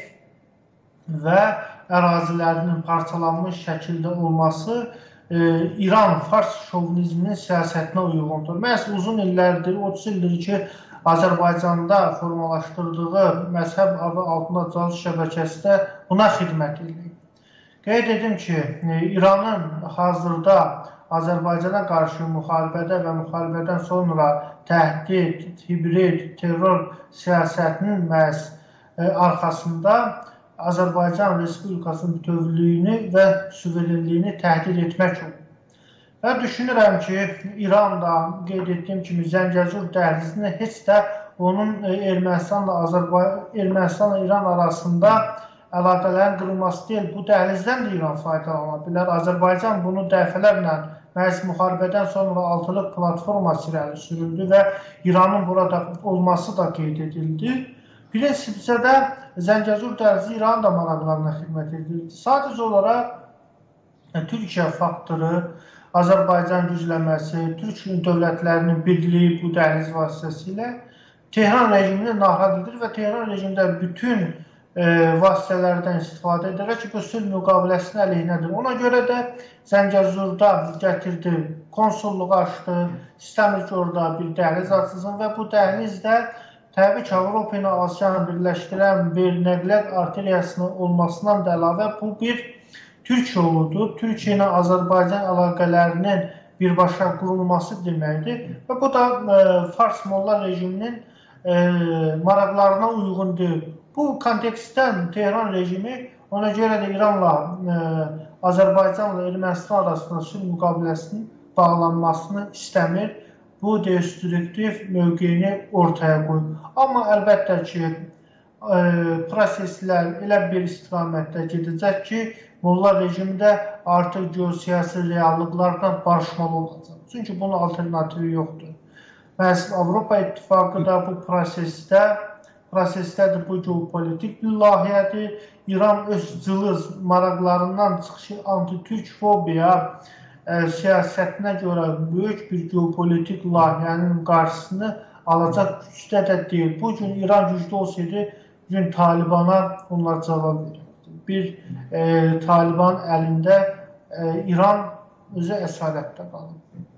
və ərazilərinin parçalanmış şəkildə olması e, İran fars şovinizminin siyasətinə uyğundur. Məhz uzun illərdir, otuz ildir ki, Azərbaycanda formalaşdırdığı məzhəb adı altında casus şəbəkəsi də buna xidmət edir. Qeyd edim ki, İranın hazırda Azərbaycana qarşı müharibədə və müharibədən sonra təhdid, hibrid, terror siyasətinin məhz arxasında Azərbaycan Respublikasının bütövlüyünü və suverenliyini təhdid etmək olur. Və düşünürəm ki, İran da qeyd etdiyim kimi Zəngəzur dəhlizini heç də onun Ermənistanla Azərbaycan, Ermənistanla İran arasında əlaqələrin qırılması deyil, bu dəhlizdən də İran faydalana bilər. Azərbaycan bunu dəfələrlə məhz müharibədən sonra altılıq platforma irəli sürüldü və İranın burada olması da qeyd edildi. Prinsipcə də Zəngəzur dəhlizi İranın da maraqlarına xidmət edirdi. Sadəcə olaraq Türkiyə faktoru, Azərbaycan güclənməsi, Türk dövlətlərinin birliyi bu dəhliz vasitəsilə Tehran rejimini narahat edir və Tehran rejimində bütün e, vasitələrdən istifadə edərək ki, bu sülh müqaviləsinin əleyhinədir. Ona görə də Zəngəzurda gətirdi, konsulluğu açdı, istəmir ki, orada bir dəhliz açılsın və bu dəhlizdə təbii ki, Avropa ilə Asiyanı birləşdirən bir nəqliyyat arteriyasının olmasından da əlavə bu bir Türk yoludur. Türkiyə ilə Azərbaycan əlaqələrinin birbaşa qurulması deməkdir və bu da e, Fars Molla rejiminin e, maraqlarına uyğundur. Bu kontekstdən Tehran rejimi ona görə də İranla, e, Azərbaycanla Ermənistan arasında sülh müqaviləsinin bağlanmasını istəmir. Bu destruktiv mövqeyini ortaya qoyur. Amma əlbəttə ki, e, proseslər elə bir istiqamətdə gedəcək ki, Molla rejimdə artıq geosiyasi reallıqlardan barışmalı olacaq. Çünki bunun alternativi yoxdur. Məhz Avropa İttifaqı da bu prosesdə, prosesdədir bu geopolitik bir layihədir. İran öz cılız maraqlarından çıxışı anti-Türk fobiya e, siyasətinə görə böyük bir geopolitik layihənin qarşısını alacaq gücdə də deyil. Bu gün İran güclü olsaydı, bugün Talibana onlar cavab verir. Bir e, Taliban əlində e, İran özü əsarətdə qalır.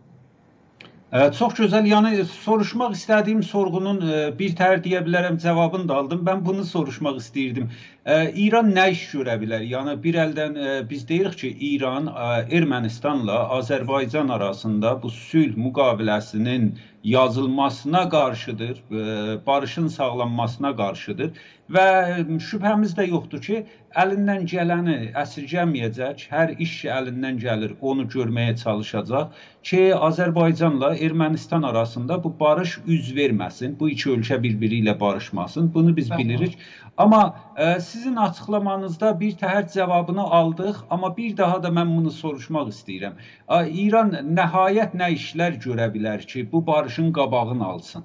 Evet, çok güzel. Yani soruşmaq istədiyim sorğunun bir tər deyə bilərəm cavabını da aldım. Ben bunu soruşmaq istəyirdim. İran nə iş görə bilər? Yəni bir əldən biz deyirik ki, İran Ermənistanla Azərbaycan arasında bu sülh müqaviləsinin yazılmasına qarşıdır, barışın sağlanmasına qarşıdır və şübhəmiz də yoxdur ki, əlindən gələni əsirgəməyəcək, hər iş əlindən gəlir, onu görməyə çalışacaq ki, Azərbaycanla Ermənistan arasında bu barış üz verməsin, bu iki ölkə birbiri ilə barışmasın, bunu biz bilirik. Amma e, sizin açıqlamanızda bir təhər cavabını aldıq, amma bir daha da mən bunu soruşmaq istəyirəm. E, İran nəhayət nə işlər görə bilər ki, bu barışın qabağını alsın?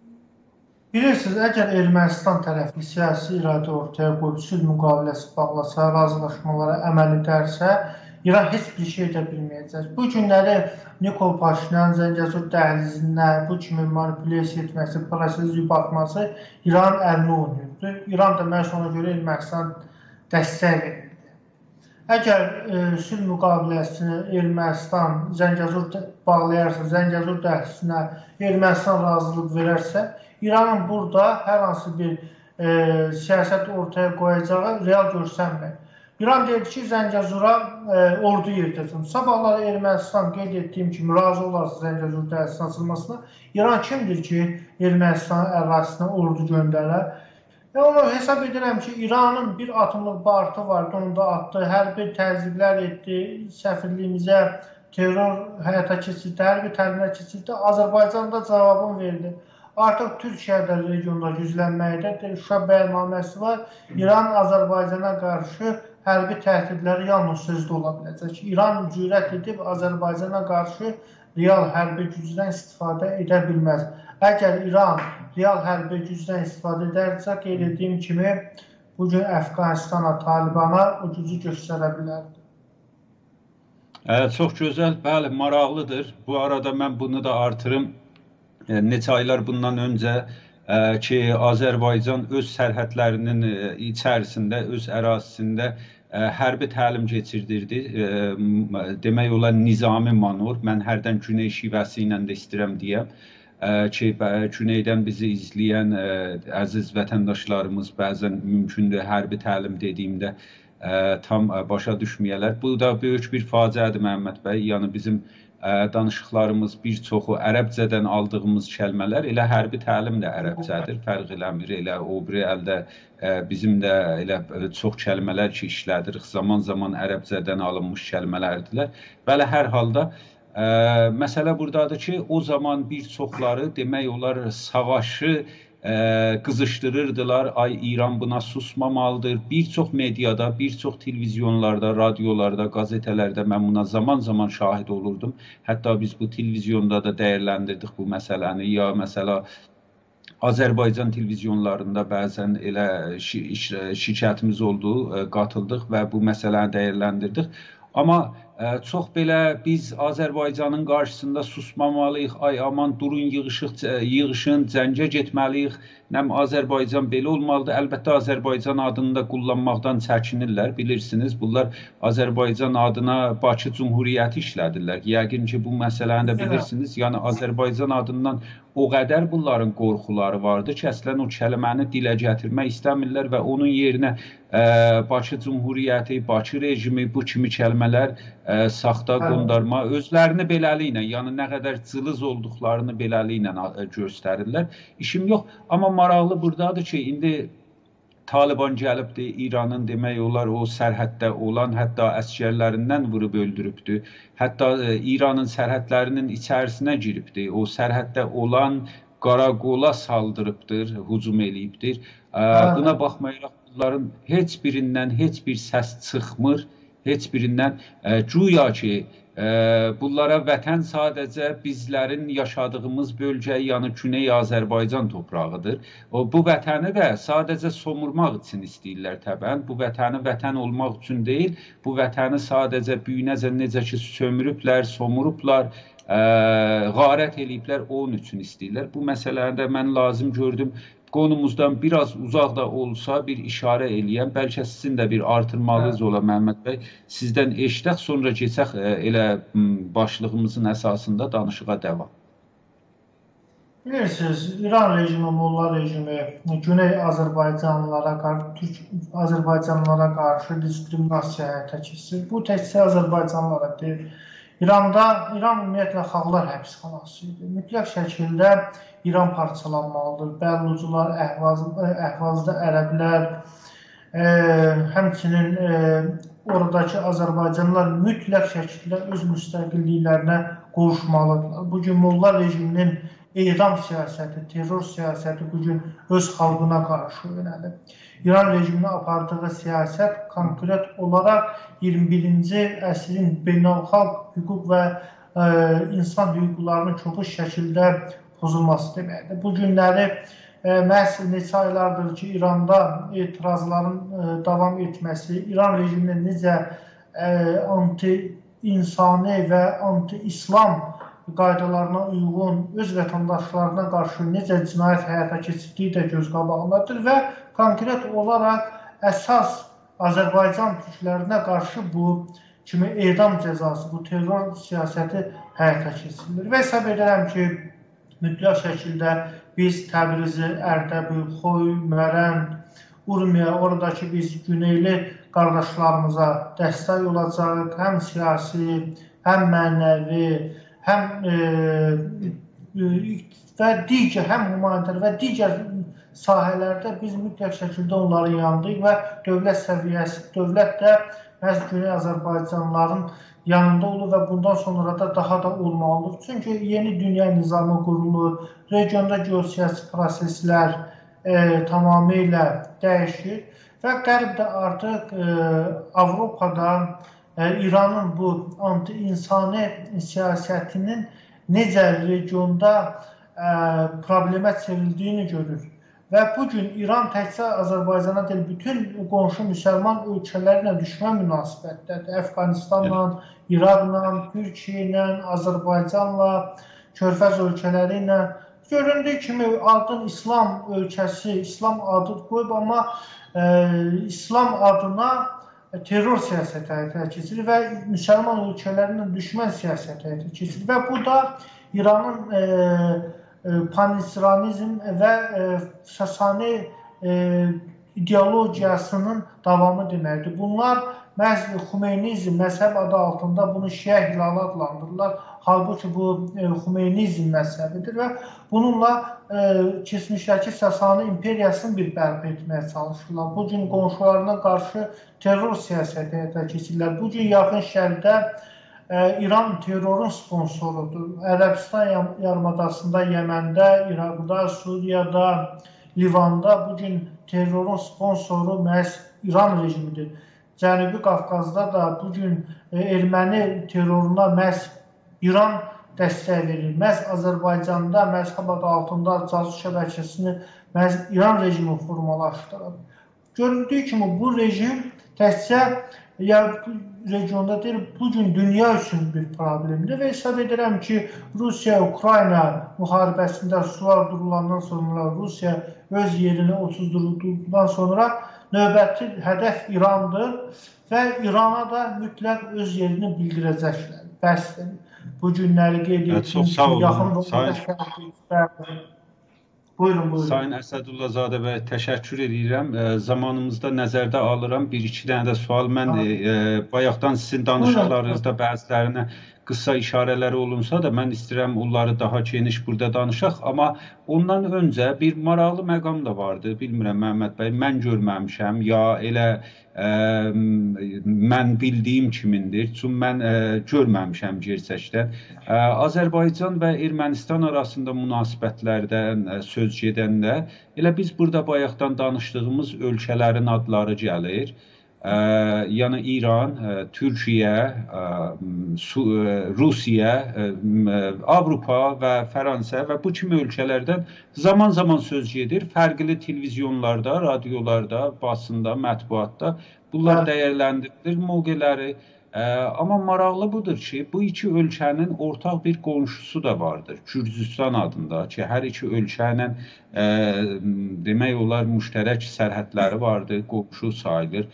Bilirsiniz, əgər Ermənistan tərəfi siyasi iradə ortaya qoyub sülh müqaviləsi bağlasa, razılaşmalara əməl edərsə, İran heç bir şey edə bilməyəcək. Bu günləri Nikol Paşinyan Zəngəzur dəhlizində bu kimi manipulyasiya etməsi, prosesi batması İranın əlinə oynayırdı. İran da məhz ona görə Ermənistan dəstək verirdi. Əgər e, sülh müqaviləsini Ermənistan Zəngəzur bağlayarsa, Zəngəzur dəhlizinə Ermənistan razılıq verərsə, İranın burada hər hansı bir e, siyasət ortaya qoyacağı real görsənmir. İran deyir ki, Zəngəzura e, ordu yeritəcəm. Sabahları Ermənistan qeyd etdiyim kimi razı olarsa Zəngəzur dəhlizinin açılmasına, İran kimdir ki, Ermənistan ərazisinə ordu göndərər? Və onu hesab edirəm ki, İranın bir atımlıq barıtı vardı, onu da atdı, hərbi təzyiqlər etdi, səfirliyimizə terror həyata keçirdi, hərbi təlimlər keçirdi, Azərbaycanda cavabını verdi. Artıq Türkiyədə regionda güclənməkdə Şuşa bəyannaməsi var. İran Azərbaycana qarşı hərbi təhdidləri yalnız sözdə ola biləcək. İran cürət edib Azərbaycana qarşı real hərbi gücdən istifadə edə bilməz. Əgər İran real hərbi gücdən istifadə edərsə, qeyd etdiyim kimi, bugün Əfqanistana, Talibana o gücü göstərə bilərdi. Evet, çox gözəl, bəli, maraqlıdır. Bu arada mən bunu da artırım. Neçə aylar bundan öncə ki, Azərbaycan öz sərhədlərinin içərisində, öz ərazisində hərbi təlim keçirdirdi. Demək olar nizami manor. Mən hərdən Güney şivəsi ilə də istəyirəm deyəm ki, Güneydən bizi izləyən əziz vətəndaşlarımız bəzən mümkündür hərbi təlim dediyimdə tam başa düşməyələr. Bu da böyük bir faciədir Məhəmməd bəy. Yəni bizim danışıqlarımız bir çoxu ərəbcədən aldığımız kəlmələr elə hərbi təlim də ərəbcədir, fərq eləmir. Elə o biri əldə bizim də elə çox kəlmələr ki işlədirik, zaman-zaman ərəbcədən alınmış kəlmələrdirlər. Bəli, hər halda məsələ buradadır ki, o zaman bir çoxları demək olar savaşı qızışdırırdılar, ay İran buna susmamalıdır. Bir çox mediada, bir çox televizyonlarda, radiolarda, qazetələrdə mən buna zaman-zaman şahid olurdum. Hətta biz bu televizyonda da dəyərləndirdik bu məsələni. Ya məsələ Azərbaycan televizyonlarında bəzən elə şirkətimiz oldu, qatıldıq və bu məsələni dəyərləndirdik. Amma çox belə biz Azərbaycanın qarşısında susmamalıyıq, ay aman durun yığışıq, yığışın, cəngə getməliyik, nəm Azərbaycan belə olmalıdır. Əlbəttə Azərbaycan adını da kullanmaqdan çəkinirlər, bilirsiniz. Bunlar Azərbaycan adına Bakı Cumhuriyyəti işlədirlər. Yəqin ki, bu məsələni də bilirsiniz. Yəni Azərbaycan adından o qədər bunların qorxuları vardı ki, əslən o kəliməni dilə gətirmək istəmirlər və onun yerinə ə, Bakı Cumhuriyyəti, Bakı rejimi, bu kimi kəlmələr ə, saxta qondarma özlərini beləliklə, yəni nə qədər cılız olduqlarını beləliklə göstərirlər. İşim yox, amma maraqlı buradadır ki, indi Taliban gəlibdir, İranın demək olar o sərhəddə olan, hətta əskərlərindən vurub öldürübdür. Hətta ə, İranın sərhədlərinin içərisinə giribdir. O sərhəddə olan Qaraqola saldırıbdır, hücum eləyibdir. Ə, buna baxmayaraq bunların heç birindən heç bir səs çıxmır. Heç birindən ə, güya ki, ə, bunlara vətən sadəcə bizlərin yaşadığımız bölgə, yəni Güney Azərbaycan toprağıdır. O, bu vətəni də sadəcə somurmaq üçün istəyirlər təbən. Bu vətəni vətən olmaq üçün deyil, bu vətəni sadəcə büyünəcə necə ki sömürüblər, somurublar, ə, qarət eləyiblər, onun üçün istəyirlər. Bu məsələlərdə mən lazım gördüm. Konumuzdan biraz uzaq da olsa bir işarə eləyəm. Bəlkə sizin də bir artırmalınız ola Məhəmməd bəy. Sizdən eşidək, sonra keçək elə başlığımızın əsasında danışığa devam. Bilirsiniz, İran rejimi, Molla rejimi Güney Azərbaycanlılara, Türk Azərbaycanlılara qarşı diskriminasiya həyata keçirir. Bu təkcə Azərbaycanlılara deyil. İranda, İran ümumiyyətlə xalqlar həbsxanası idi. Mütləq şəkildə İran parçalanmalıdır. Bəllucular, Əhvazda ərəblər, e, həmçinin e, oradakı Azərbaycanlılar mütləq şəkildə öz müstəqilliklərinə qovuşmalıdırlar. Bugün Molla rejiminin edam siyasəti, terror siyasəti bugün öz xalqına qarşı yönəlib. İran rejiminin apardığı siyasət konkret olaraq iyirmi birinci əsrin beynəlxalq hüquq və e, insan hüquqlarının çoxu şəkildə pozulması deməkdir. Bu günləri e, məhz neçə aylardır ki, İranda etirazların e, davam etməsi, İran rejiminin necə e, anti-insani və anti-İslam qaydalarına uyğun öz vətəndaşlarına qarşı necə cinayət həyata keçirdiyi də göz qabağındadır və konkret olaraq əsas Azərbaycan türklərinə qarşı bu kimi edam cəzası, bu terror siyasəti həyata keçirilir. Və hesab edirəm ki, mütləq şəkildə biz Təbrizi, Ərdəbil, Xoy, Mərənd, Urmiya, oradakı biz güneyli qardaşlarımıza dəstək olacaq, həm siyasi, həm mənəvi, həm e, və digər, həm humanitar və digər sahələrdə biz mütləq şəkildə onların yanındayıq və dövlət səviyyəsi, dövlət də məhz Güney Azərbaycanlıların yanında olur və bundan sonra da daha da olmalıdır. Çünki yeni dünya nizamı qurulur, regionda geosiyasi proseslər e, tamamilə dəyişir və Qərbdə artıq e, Avropada İranın bu anti-insani siyasətinin necə regionda ə, problemə çevrildiyini görür. Və bugün İran təkcə Azərbaycana deyil, bütün qonşu müsəlman ölkələrlə düşmən münasibətdədir. Əfqanistanla, İraqla, Türkiyə ilə, Azərbaycanla, Körfəz ölkələri ilə. Göründüyü kimi adın İslam ölkəsi, İslam adı qoyub, amma ə, İslam adına terror siyasəti həyata keçirir və müsəlman ölkələrinin düşmən siyasəti həyata keçirir. Və bu da İranın e, e, pan-İslamizm və e, Sasani e, ideologiyasının davamı deməkdir. Bunlar məhz Xumeynizm məzhəb adı altında bunu Şiə hilalı adlandırırlar. Halbuki bu e, Xumeynizm məzhəbidir və bununla e, keçmişdəki Sasani imperiyasını bir bərpa etməyə çalışırlar. Bugün qonşularına qarşı terror siyasəti həyata keçirirlər. Bugün yaxın şərqdə e, İran terrorun sponsorudur. Ərəbistan yarımadasında, Yəməndə, İraqda, Suriyada, Livanda bugün terrorun sponsoru məhz İran rejimidir. Cənubi Qafqazda da bugün e, erməni terroruna məhz İran dəstək verir. Məhz Azərbaycanda məzhəb adı altında casus şəbəkəsini məhz İran rejimi formalaşdırır. Göründüyü kimi bu rejim təkcə ya regionda deyil, bugün dünya üçün bir problemdir və hesab edirəm ki, Rusiya-Ukrayna müharibəsində sular durulandan sonra, Rusiya öz yerini otuzdurduqdan sonra növbəti hədəf İrandır və İrana da mütləq öz yerini bildirəcəklər. Bəsdir. Bu günləri qeyd Evet, çok sağ olun. yaxın Sayın, buyurun, buyurun. Sayın Əsədullazadə bəy, təşəkkür edirəm. E, zamanımızda nəzərdə alıram. Bir iki dənə də sual. Mən e, bayaqdan sizin danışıqlarınızda bəzilərinə qısa işarələri olunsa da, mən istəyirəm onları daha geniş burada danışaq. Amma ondan öncə bir maraqlı məqam da vardı. Bilmirəm, Məhəmməd bəy, mən görməmişəm, ya elə e, mən bildiyim kimindir. Çünki mən e, görməmişəm gerçəkdən. E, Azərbaycan və Ermənistan arasında münasibətlərdən e, söz gedəndə, elə biz burada bayaqdan danışdığımız ölkələrin adları gəlir. Ee, yani İran, e, Türkiye, e, Su, e, Rusiya, e, Avropa və Fransa və bu kimi ölkələrdən zaman zaman söz gedir. Fərqli televizyonlarda, radiolarda, basında, mətbuatda bunlar dəyərləndirilir mövqeləri. E, amma maraqlı budur ki, bu iki ölkənin ortaq bir qonşusu da vardır. Gürcüstan adında ki, hər iki ölkənin e, demək olar müştərək sərhədləri vardır, qonşu sayılır.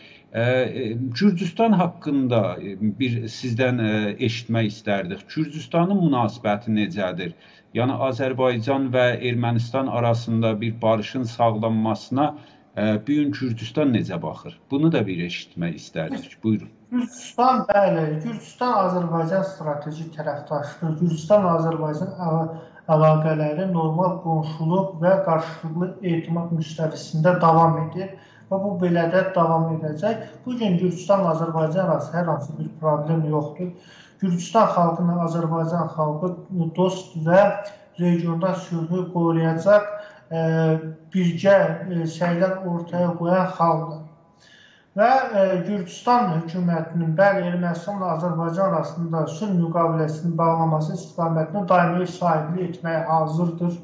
Gürcüstan haqqında bir sizdən eşitmək istərdik. Gürcüstanın münasibəti necədir? Yəni Azərbaycan və Ermənistan arasında bir barışın sağlanmasına bu gün Gürcüstan necə baxır? Bunu da bir eşitmək istərdik. Buyurun. Gürcüstan, bəli, Gürcüstan Azərbaycan strateji tərəfdaşlığı, Gürcüstan Azərbaycan əlaqələri normal qonşuluq və qarşılıqlı etimad müstəvisində davam edir. Və bu belə də davam edəcək. Bugün Gürcüstan Azərbaycan arası hər hansı bir problem yoxdur. Gürcüstan xalqının Azərbaycan xalqı dost və regionda sülhü qoruyacaq e, birgə e, səylər ortaya qoyan xalqdır. Və e, Gürcüstan hökumətinin bəli Ermənistan və Azərbaycan arasında sülh müqaviləsinin bağlaması istiqamətini daimi sahiblik etməyə hazırdır.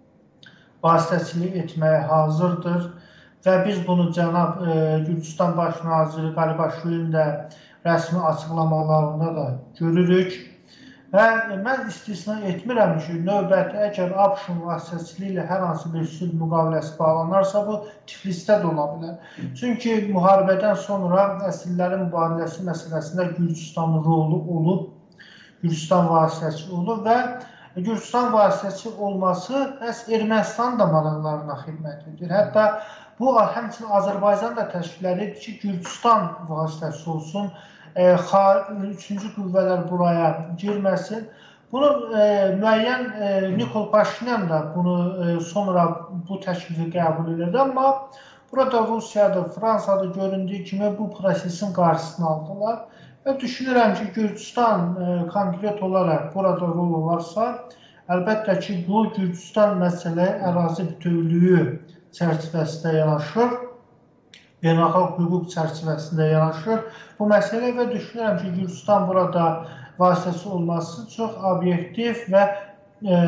Vasitəçilik etməyə hazırdır. Və biz bunu cənab e, Gürcüstan Baş Naziri Qalibaşvilinin də rəsmi açıqlamalarında da görürük. Və e, mən istisna etmirəm ki, növbəti əgər ABŞ-ın vasitəçiliyi ilə hər hansı bir sülh müqaviləsi bağlanarsa, bu Tiflisdə də ola bilər. Çünki müharibədən sonra əsirlərin mübadiləsi məsələsində Gürcüstanın rolu olub, Gürcüstan vasitəçi olub və Gürcüstan vasitəçi olması əs Ermənistanın da maraqlarına xidmət edir. Hətta bu, həmçinin Azərbaycan da təşkil edir ki, Gürcüstan vasitəsi olsun, e, üçüncü qüvvələr buraya girməsin. Bunu e, müəyyən e, Nikol Paşinyan da bunu e, sonra bu təklifi qəbul edirdi, amma burada Rusiyadır, Fransa'da göründüyü kimi bu prosesin qarşısını aldılar. Və düşünürəm ki, Gürcüstan e, konkret olaraq burada rol olarsa, əlbəttə ki, bu Gürcüstan məsələ ərazi bütövlüyü çərçivəsində yanaşır, beynəlxalq hüquq çərçivəsində yanaşır bu məsələ və düşünürəm ki, Gürcüstan burada vasitəsi olması çox obyektiv və e,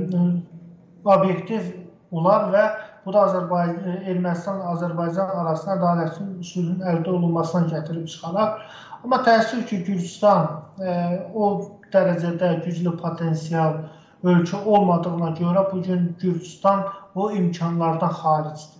obyektiv olar və bu da Azərbaycan, Ermənistan və Azərbaycan arasında ədalətli sülhün əldə olunmasına gətirib çıxarar. Amma təəssüf ki, Gürcüstan e, o dərəcədə güclü potensial ölkə olmadığına görə bugün Gürcüstan o imkanlardan xaricdir.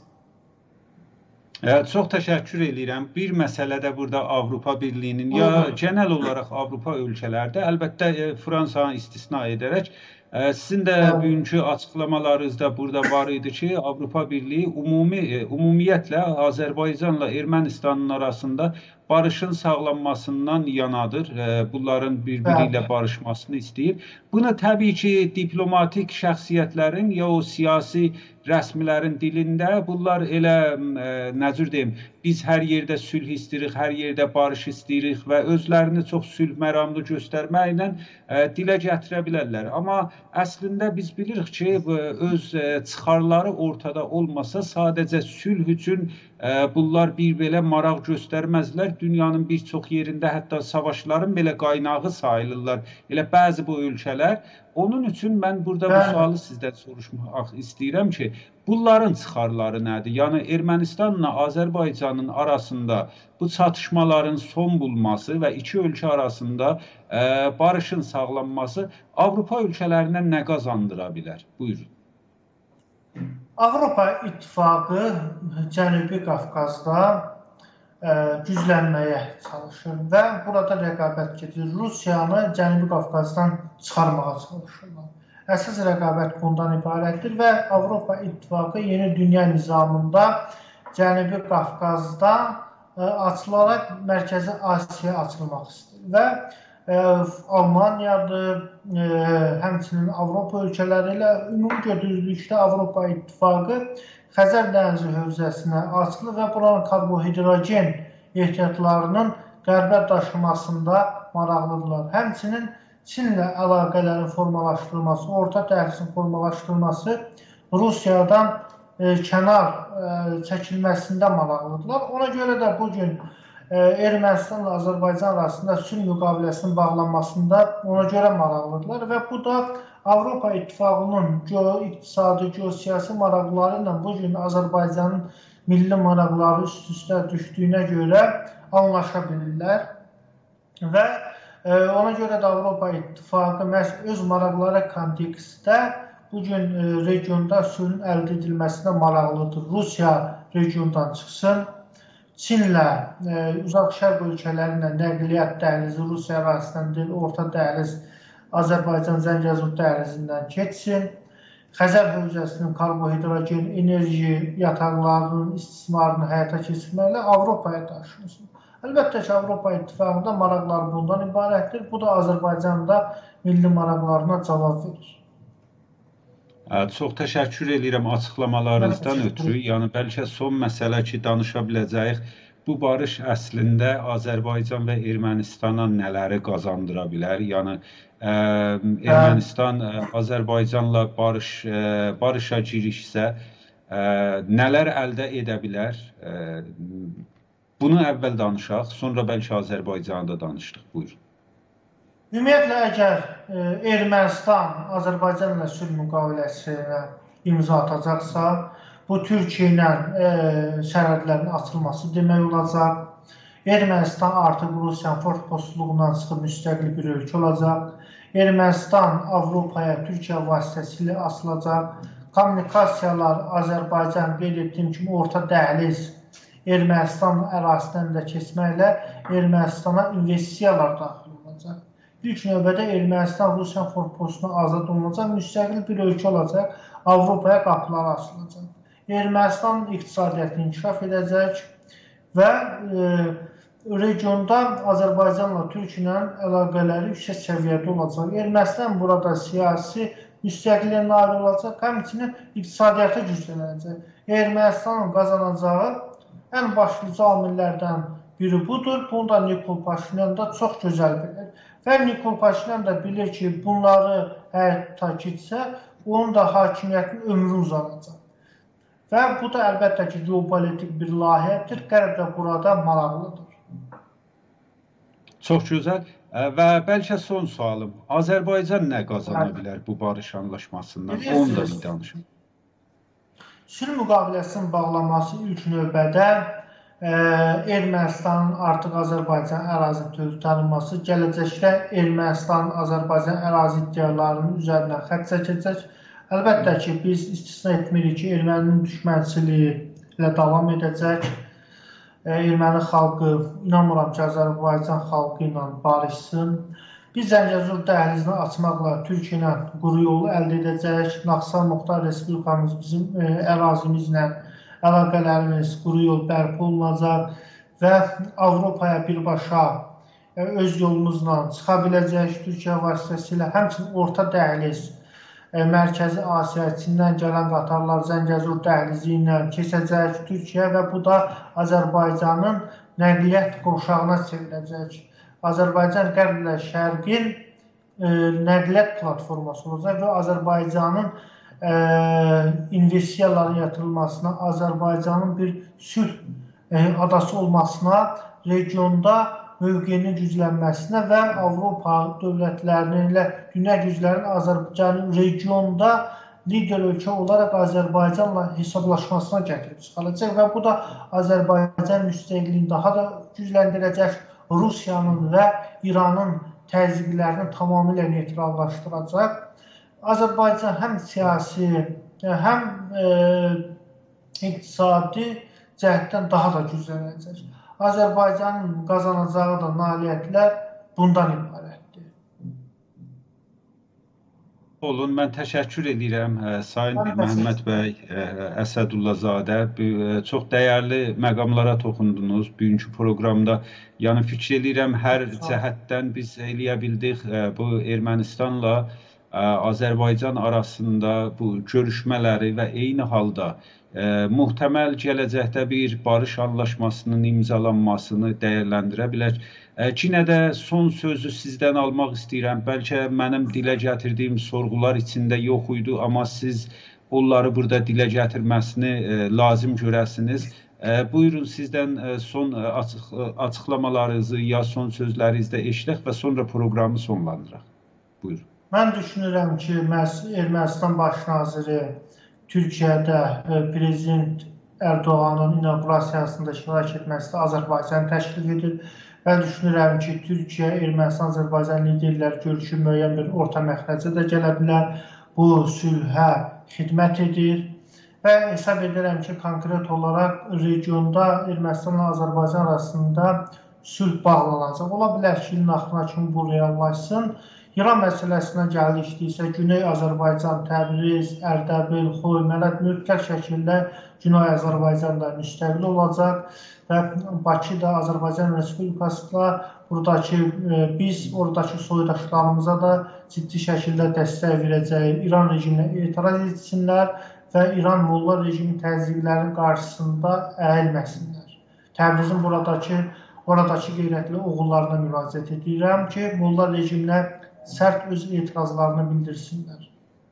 Evet, çox təşəkkür edirəm. Bir məsələ də burada Avropa Birliyinin ya genel olaraq Avropa ölkələrdə, əlbəttə Fransanı istisna edərək, sizin də bugünkü açıqlamalarınızda burada var idi ki, Avropa Birliyi umumi, ümumiyyətlə Azərbaycanla Ermənistanın arasında barışın sağlanmasından yanadır. Bunların bir-biri ilə barışmasını istəyir. Bunu təbii ki, diplomatik şəxsiyyətlərin ya o siyasi rəsmilərin dilində bunlar elə, nəzir deyim, biz hər yerdə sülh istəyirik, hər yerdə barış istəyirik və özlərini çox sülh məramlı göstərməklə dilə gətirə bilərlər. Amma əslində biz bilirik ki, öz çıxarları ortada olmasa sadəcə sülh üçün bunlar bir belə maraq göstərməzlər. Dünyanın bir çox yerində hətta savaşların belə qaynağı sayılırlar. Elə bəzi bu ölkələr. onun üçün mən burada bu sualı sizdən soruşmaq istəyirəm ki, bunların çıxarları nədir? Yəni Ermənistanla Azərbaycanın arasında bu çatışmaların son bulması və iki ölkə arasında e, barışın sağlanması Avropa ölkələrinə nə qazandıra bilər? Buyurun. Avropa İttifaqı Cənubi Qafqazda ə, güclənməyə çalışır və burada rəqabət gedir. Rusiyanı Cənubi Qafqazdan çıxarmağa çalışırlar. Əsas rəqabət bundan ibarətdir və Avropa İttifaqı yeni dünya nizamında Cənubi Qafqazda ə, açılaraq Mərkəzi Asiyaya açılmaq istəyir və Almaniyadır, e, həmçinin Avropa ölkələri ilə ümumi götürülükdə Avropa İttifaqı Xəzər dənizi hövzəsinə açılır və buranın karbohidrogen ehtiyatlarının qərbə daşımasında maraqlıdırlar. Həmçinin Çinlə əlaqələrin formalaşdırılması, orta dəhlizin formalaşdırılması Rusiyadan e, kənar e, çəkilməsində maraqlıdırlar. Ona görə də bugün Ermənistanla Azərbaycan arasında sülh müqaviləsinin bağlanmasında ona görə maraqlıdırlar və bu da Avropa İttifaqının iqtisadi, geosiyasi maraqları ilə bugün Azərbaycanın milli maraqları üst-üstə düşdüyünə görə anlaşa bilirlər və ona görə də Avropa İttifaqı məhz öz maraqları kontekstdə bugün regionda sülhün əldə edilməsinə maraqlıdır. Rusiya regiondan çıxsın, Çinlə, e, uzaq şərq ölkələri ilə nəqliyyat dəhlizi Rusiya arasından deyil, orta dəhliz Azərbaycan-Zəngəzur dəhlizindən keçsin. Xəzər hövzəsinin karbohidrogen enerji yataqlarının istismarını həyata keçirməklə Avropaya daşınsın. Əlbəttə ki, Avropa İttifaqında maraqlar bundan ibarətdir. Bu da Azərbaycanda milli maraqlarına cavab verir. Çox təşəkkür edirəm açıqlamalarınızdan ötürü. Yəni, bəlkə son məsələ ki, danışa biləcəyik. Bu barış əslində Azərbaycan və Ermənistana nələri qazandıra bilər? Yəni, ə, Ermənistan ə, Azərbaycanla barış, ə, barışa girişsə, ə, nələr əldə edə bilər? Ə, bunu əvvəl danışaq, sonra bəlkə Azərbaycanı da danışdıq. Buyurun. Ümumiyyətlə, əgər Ermənistan Azərbaycanla sülh müqaviləsinə imza atacaqsa, bu Türkiyə ilə e, sərhədlərin açılması demək olacaq. Ermənistan artıq Rusiyanın forpostluğundan çıxıb müstəqil bir ölkə olacaq. Ermənistan Avropaya Türkiyə vasitəsilə açılacaq. Kommunikasiyalar Azərbaycan qeyd etdiyim kimi orta dəhliz Ermənistan ərazisindən də keçməklə Ermənistana investisiyalar daxil olacaq. İlk növbədə Ermənistan Rusiya forposuna azad olunacaq, müstəqil bir ölkə olacaq, Avropaya qapılar açılacaq. Ermənistan iqtisadiyyatı inkişaf edəcək və e, regionda Azərbaycanla Türkiyə əlaqələri yüksək səviyyədə olacaq. Ermənistan burada siyasi müstəqilliyə nail olacaq, həmçinin iqtisadiyyata güclənəcək. Ermənistanın qazanacağı ən başlıca amillərdən biri budur. Bunu da Nikol Paşinyan da çox gözəl bilir. Və Nikol Paşinyan da bilir ki, bunları həyata keçsə, onun da hakimiyyətin ömrü uzanacaq. Və bu da əlbəttə ki, geopolitik bir layihədir, Qərb də burada maraqlıdır. Çox gözəl. Və bəlkə son sualım, Azərbaycan nə qazana bilər bu barış anlaşmasından? Onu da bir danışın. Sülh müqaviləsinin bağlanması ilk növbədə Ermənistanın artıq Azərbaycan ərazi tövü tanınması, gələcəkdə Ermənistan Azərbaycan ərazi iddialarının üzərindən xətt çəkəcək. Əlbəttə ki, biz istisna etmirik ki, erməninin düşmənçiliyi ilə davam edəcək. Erməni xalqı, inanmıram ki, Azərbaycan xalqı ilə barışsın. Biz Zəngəzur dəhlizini açmaqla Türkiyə ilə quru yolu əldə edəcək. Naxçıvan Muxtar Respublikamız bizim ərazimizlə əlaqələrimiz quru yol bərpa olunacaq və Avropaya birbaşa öz yolumuzla çıxa biləcək Türkiyə vasitəsilə. Həmçinin orta dəhliz, Mərkəzi Asiya, Çindən gələn qatarlar Zəngəzur dəhlizi ilə keçəcək Türkiyə və bu da Azərbaycanın nəqliyyat qovşağına çevriləcək. Azərbaycan qərb ilə şərqin nəqliyyat platforması olacaq və Azərbaycanın investisiyaların yatırılmasına, Azərbaycanın bir sülh adası olmasına regionda mövqeyinin güclənməsinə və Avropa dövlətlərinin ilə dünya güclərinin Azərbaycanın regionda lider ölkə olaraq Azərbaycanla hesablaşmasına gətirib çıxaracaq və bu da Azərbaycan müstəqilliyini daha da gücləndirəcək, Rusiyanın və İranın təzyiqlərini tamamilə neytrallaşdıracaq. Azərbaycan həm siyasi, həm e, iqtisadi cəhətdən daha da güclənəcək. Azərbaycanın qazanacağı da nailiyyətlər bundan ibarətdir. Olun, mən təşəkkür edirəm Sayın Məhəmməd bəy, Əsədullazadə. Çox dəyərli məqamlara toxundunuz bugünkü proqramda. Yəni fikir edirəm hər cəhətdən biz eləyə bildik bu Ermənistanla Azərbaycan arasında bu görüşmələri və eyni halda muhtemel gələcəkdə bir barış anlaşmasının imzalanmasını dəyərləndirə bilər. Yenə də son sözü sizdən almaq istəyirəm. Bəlkə mənim dilə gətirdiyim sorğular içində yox idi, amma siz onları burada dilə gətirməsini lazım görəsiniz. Buyurun, sizdən son açıq, açıqlamalarınızı ya son sözlərinizi də eşidək və sonra proqramı sonlandıraq. Buyurun. Mən düşünürəm ki, Ermənistan baş naziri Türkiyədə Prezident Ərdoğanın inaugurasiyasında iştirak etməsi Azərbaycanı təşviq edir. Mən düşünürəm ki, Türkiyə, Ermənistan, Azərbaycan liderləri görüşü müəyyən bir orta məxrəcə də gələ bilər. Bu sülhə xidmət edir və hesab edirəm ki, konkret olaraq regionda Ermənistan və Azərbaycan arasında sülh bağlanacaq. Ola bilər ki, ilin axırına kimi bu reallaşsın. İran məsələsinə gəldiksə, Güney Azərbaycan, Təbriz, Ərdəbil, Xoy, Mələt mütləq şəkildə Güney Azərbaycanda müstəqil olacaq və Bakıda Azərbaycan Respublikasında buradakı biz oradakı soydaşlarımıza da ciddi şəkildə dəstək verəcəyik. İran rejiminə etiraz etsinlər və İran molla rejimi təzyiqlərinin qarşısında əyilməsinlər. Təbrizin buradakı oradakı qeyrətli oğullarına müraciət edirəm ki, molla rejiminə sərt öz etirazlarını bildirsinlər.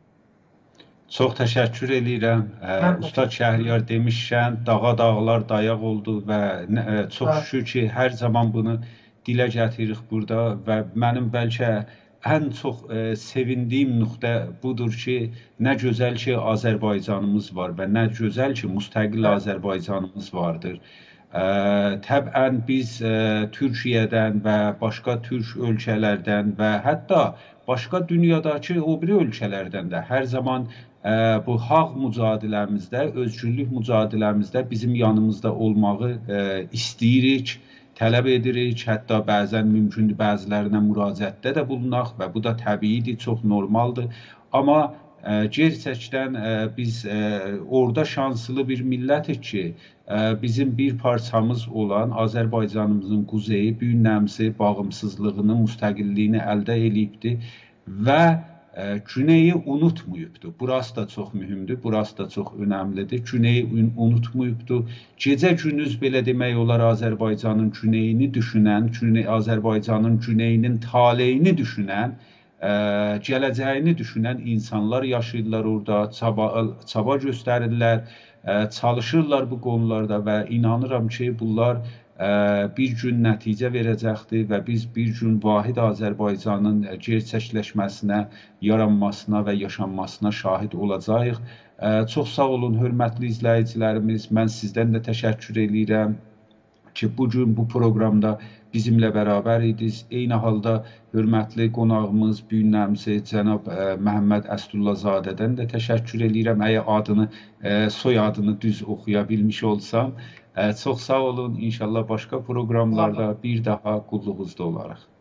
Çox təşəkkür edirəm. Ustad Şəhriyar demişkən, dağa dağlar dayaq oldu və çox şükür ki, hər zaman bunu dilə gətiririk burada və mənim bəlkə ən çox sevindiyim nöqtə budur ki, nə gözəl ki, Azərbaycanımız var və nə gözəl ki, müstəqil Azərbaycanımız vardır. Təbən biz Türkiyədən və başqa türk ölkələrdən və hətta başqa dünyadakı o biri ölkələrdən də hər zaman bu haqq mücadiləmizdə, özgürlük mücadiləmizdə bizim yanımızda olmağı istəyirik, tələb edirik, hətta bəzən mümkündür bəzilərinə müraciətdə də bulunaq və bu da təbiidir, çox normaldır. Amma gerçəkdən biz orada şanslı bir millətik ki, bizim bir parçamız olan Azərbaycanımızın quzeyi, büyünləmsi, bağımsızlığını, müstəqilliyini əldə eləyibdir və Güneyi unutmayıbdır. Burası da çox mühümdür, burası da çox önəmlidir. Güneyi unutmayıbdır. Gecə gündüz belə demək olar Azərbaycanın güneyini düşünən, Azərbaycanın güneyinin taleyini düşünən, gələcəyini düşünən insanlar yaşayırlar orada, çaba göstərirlər, çalışırlar bu qonularda və inanıram ki, bunlar bir gün nəticə verəcəkdir və biz bir gün vahid Azərbaycanın gerçəkləşməsinə, yaranmasına və yaşanmasına şahid olacağıq. Çox sağ olun, hörmətli izləyicilərimiz. Mən sizdən də təşəkkür edirəm ki, bugün bu proqramda bizimlə bərabər idiniz. Eyni halda hörmətli qonağımız, büyünləmsi cənab Məhəmməd Əsədullazadədən də təşəkkür edirəm. Əgər adını, soy adını düz oxuya bilmiş olsam. Çox sağ olun. İnşallah başqa proqramlarda bir daha qulluğunuzda olaraq.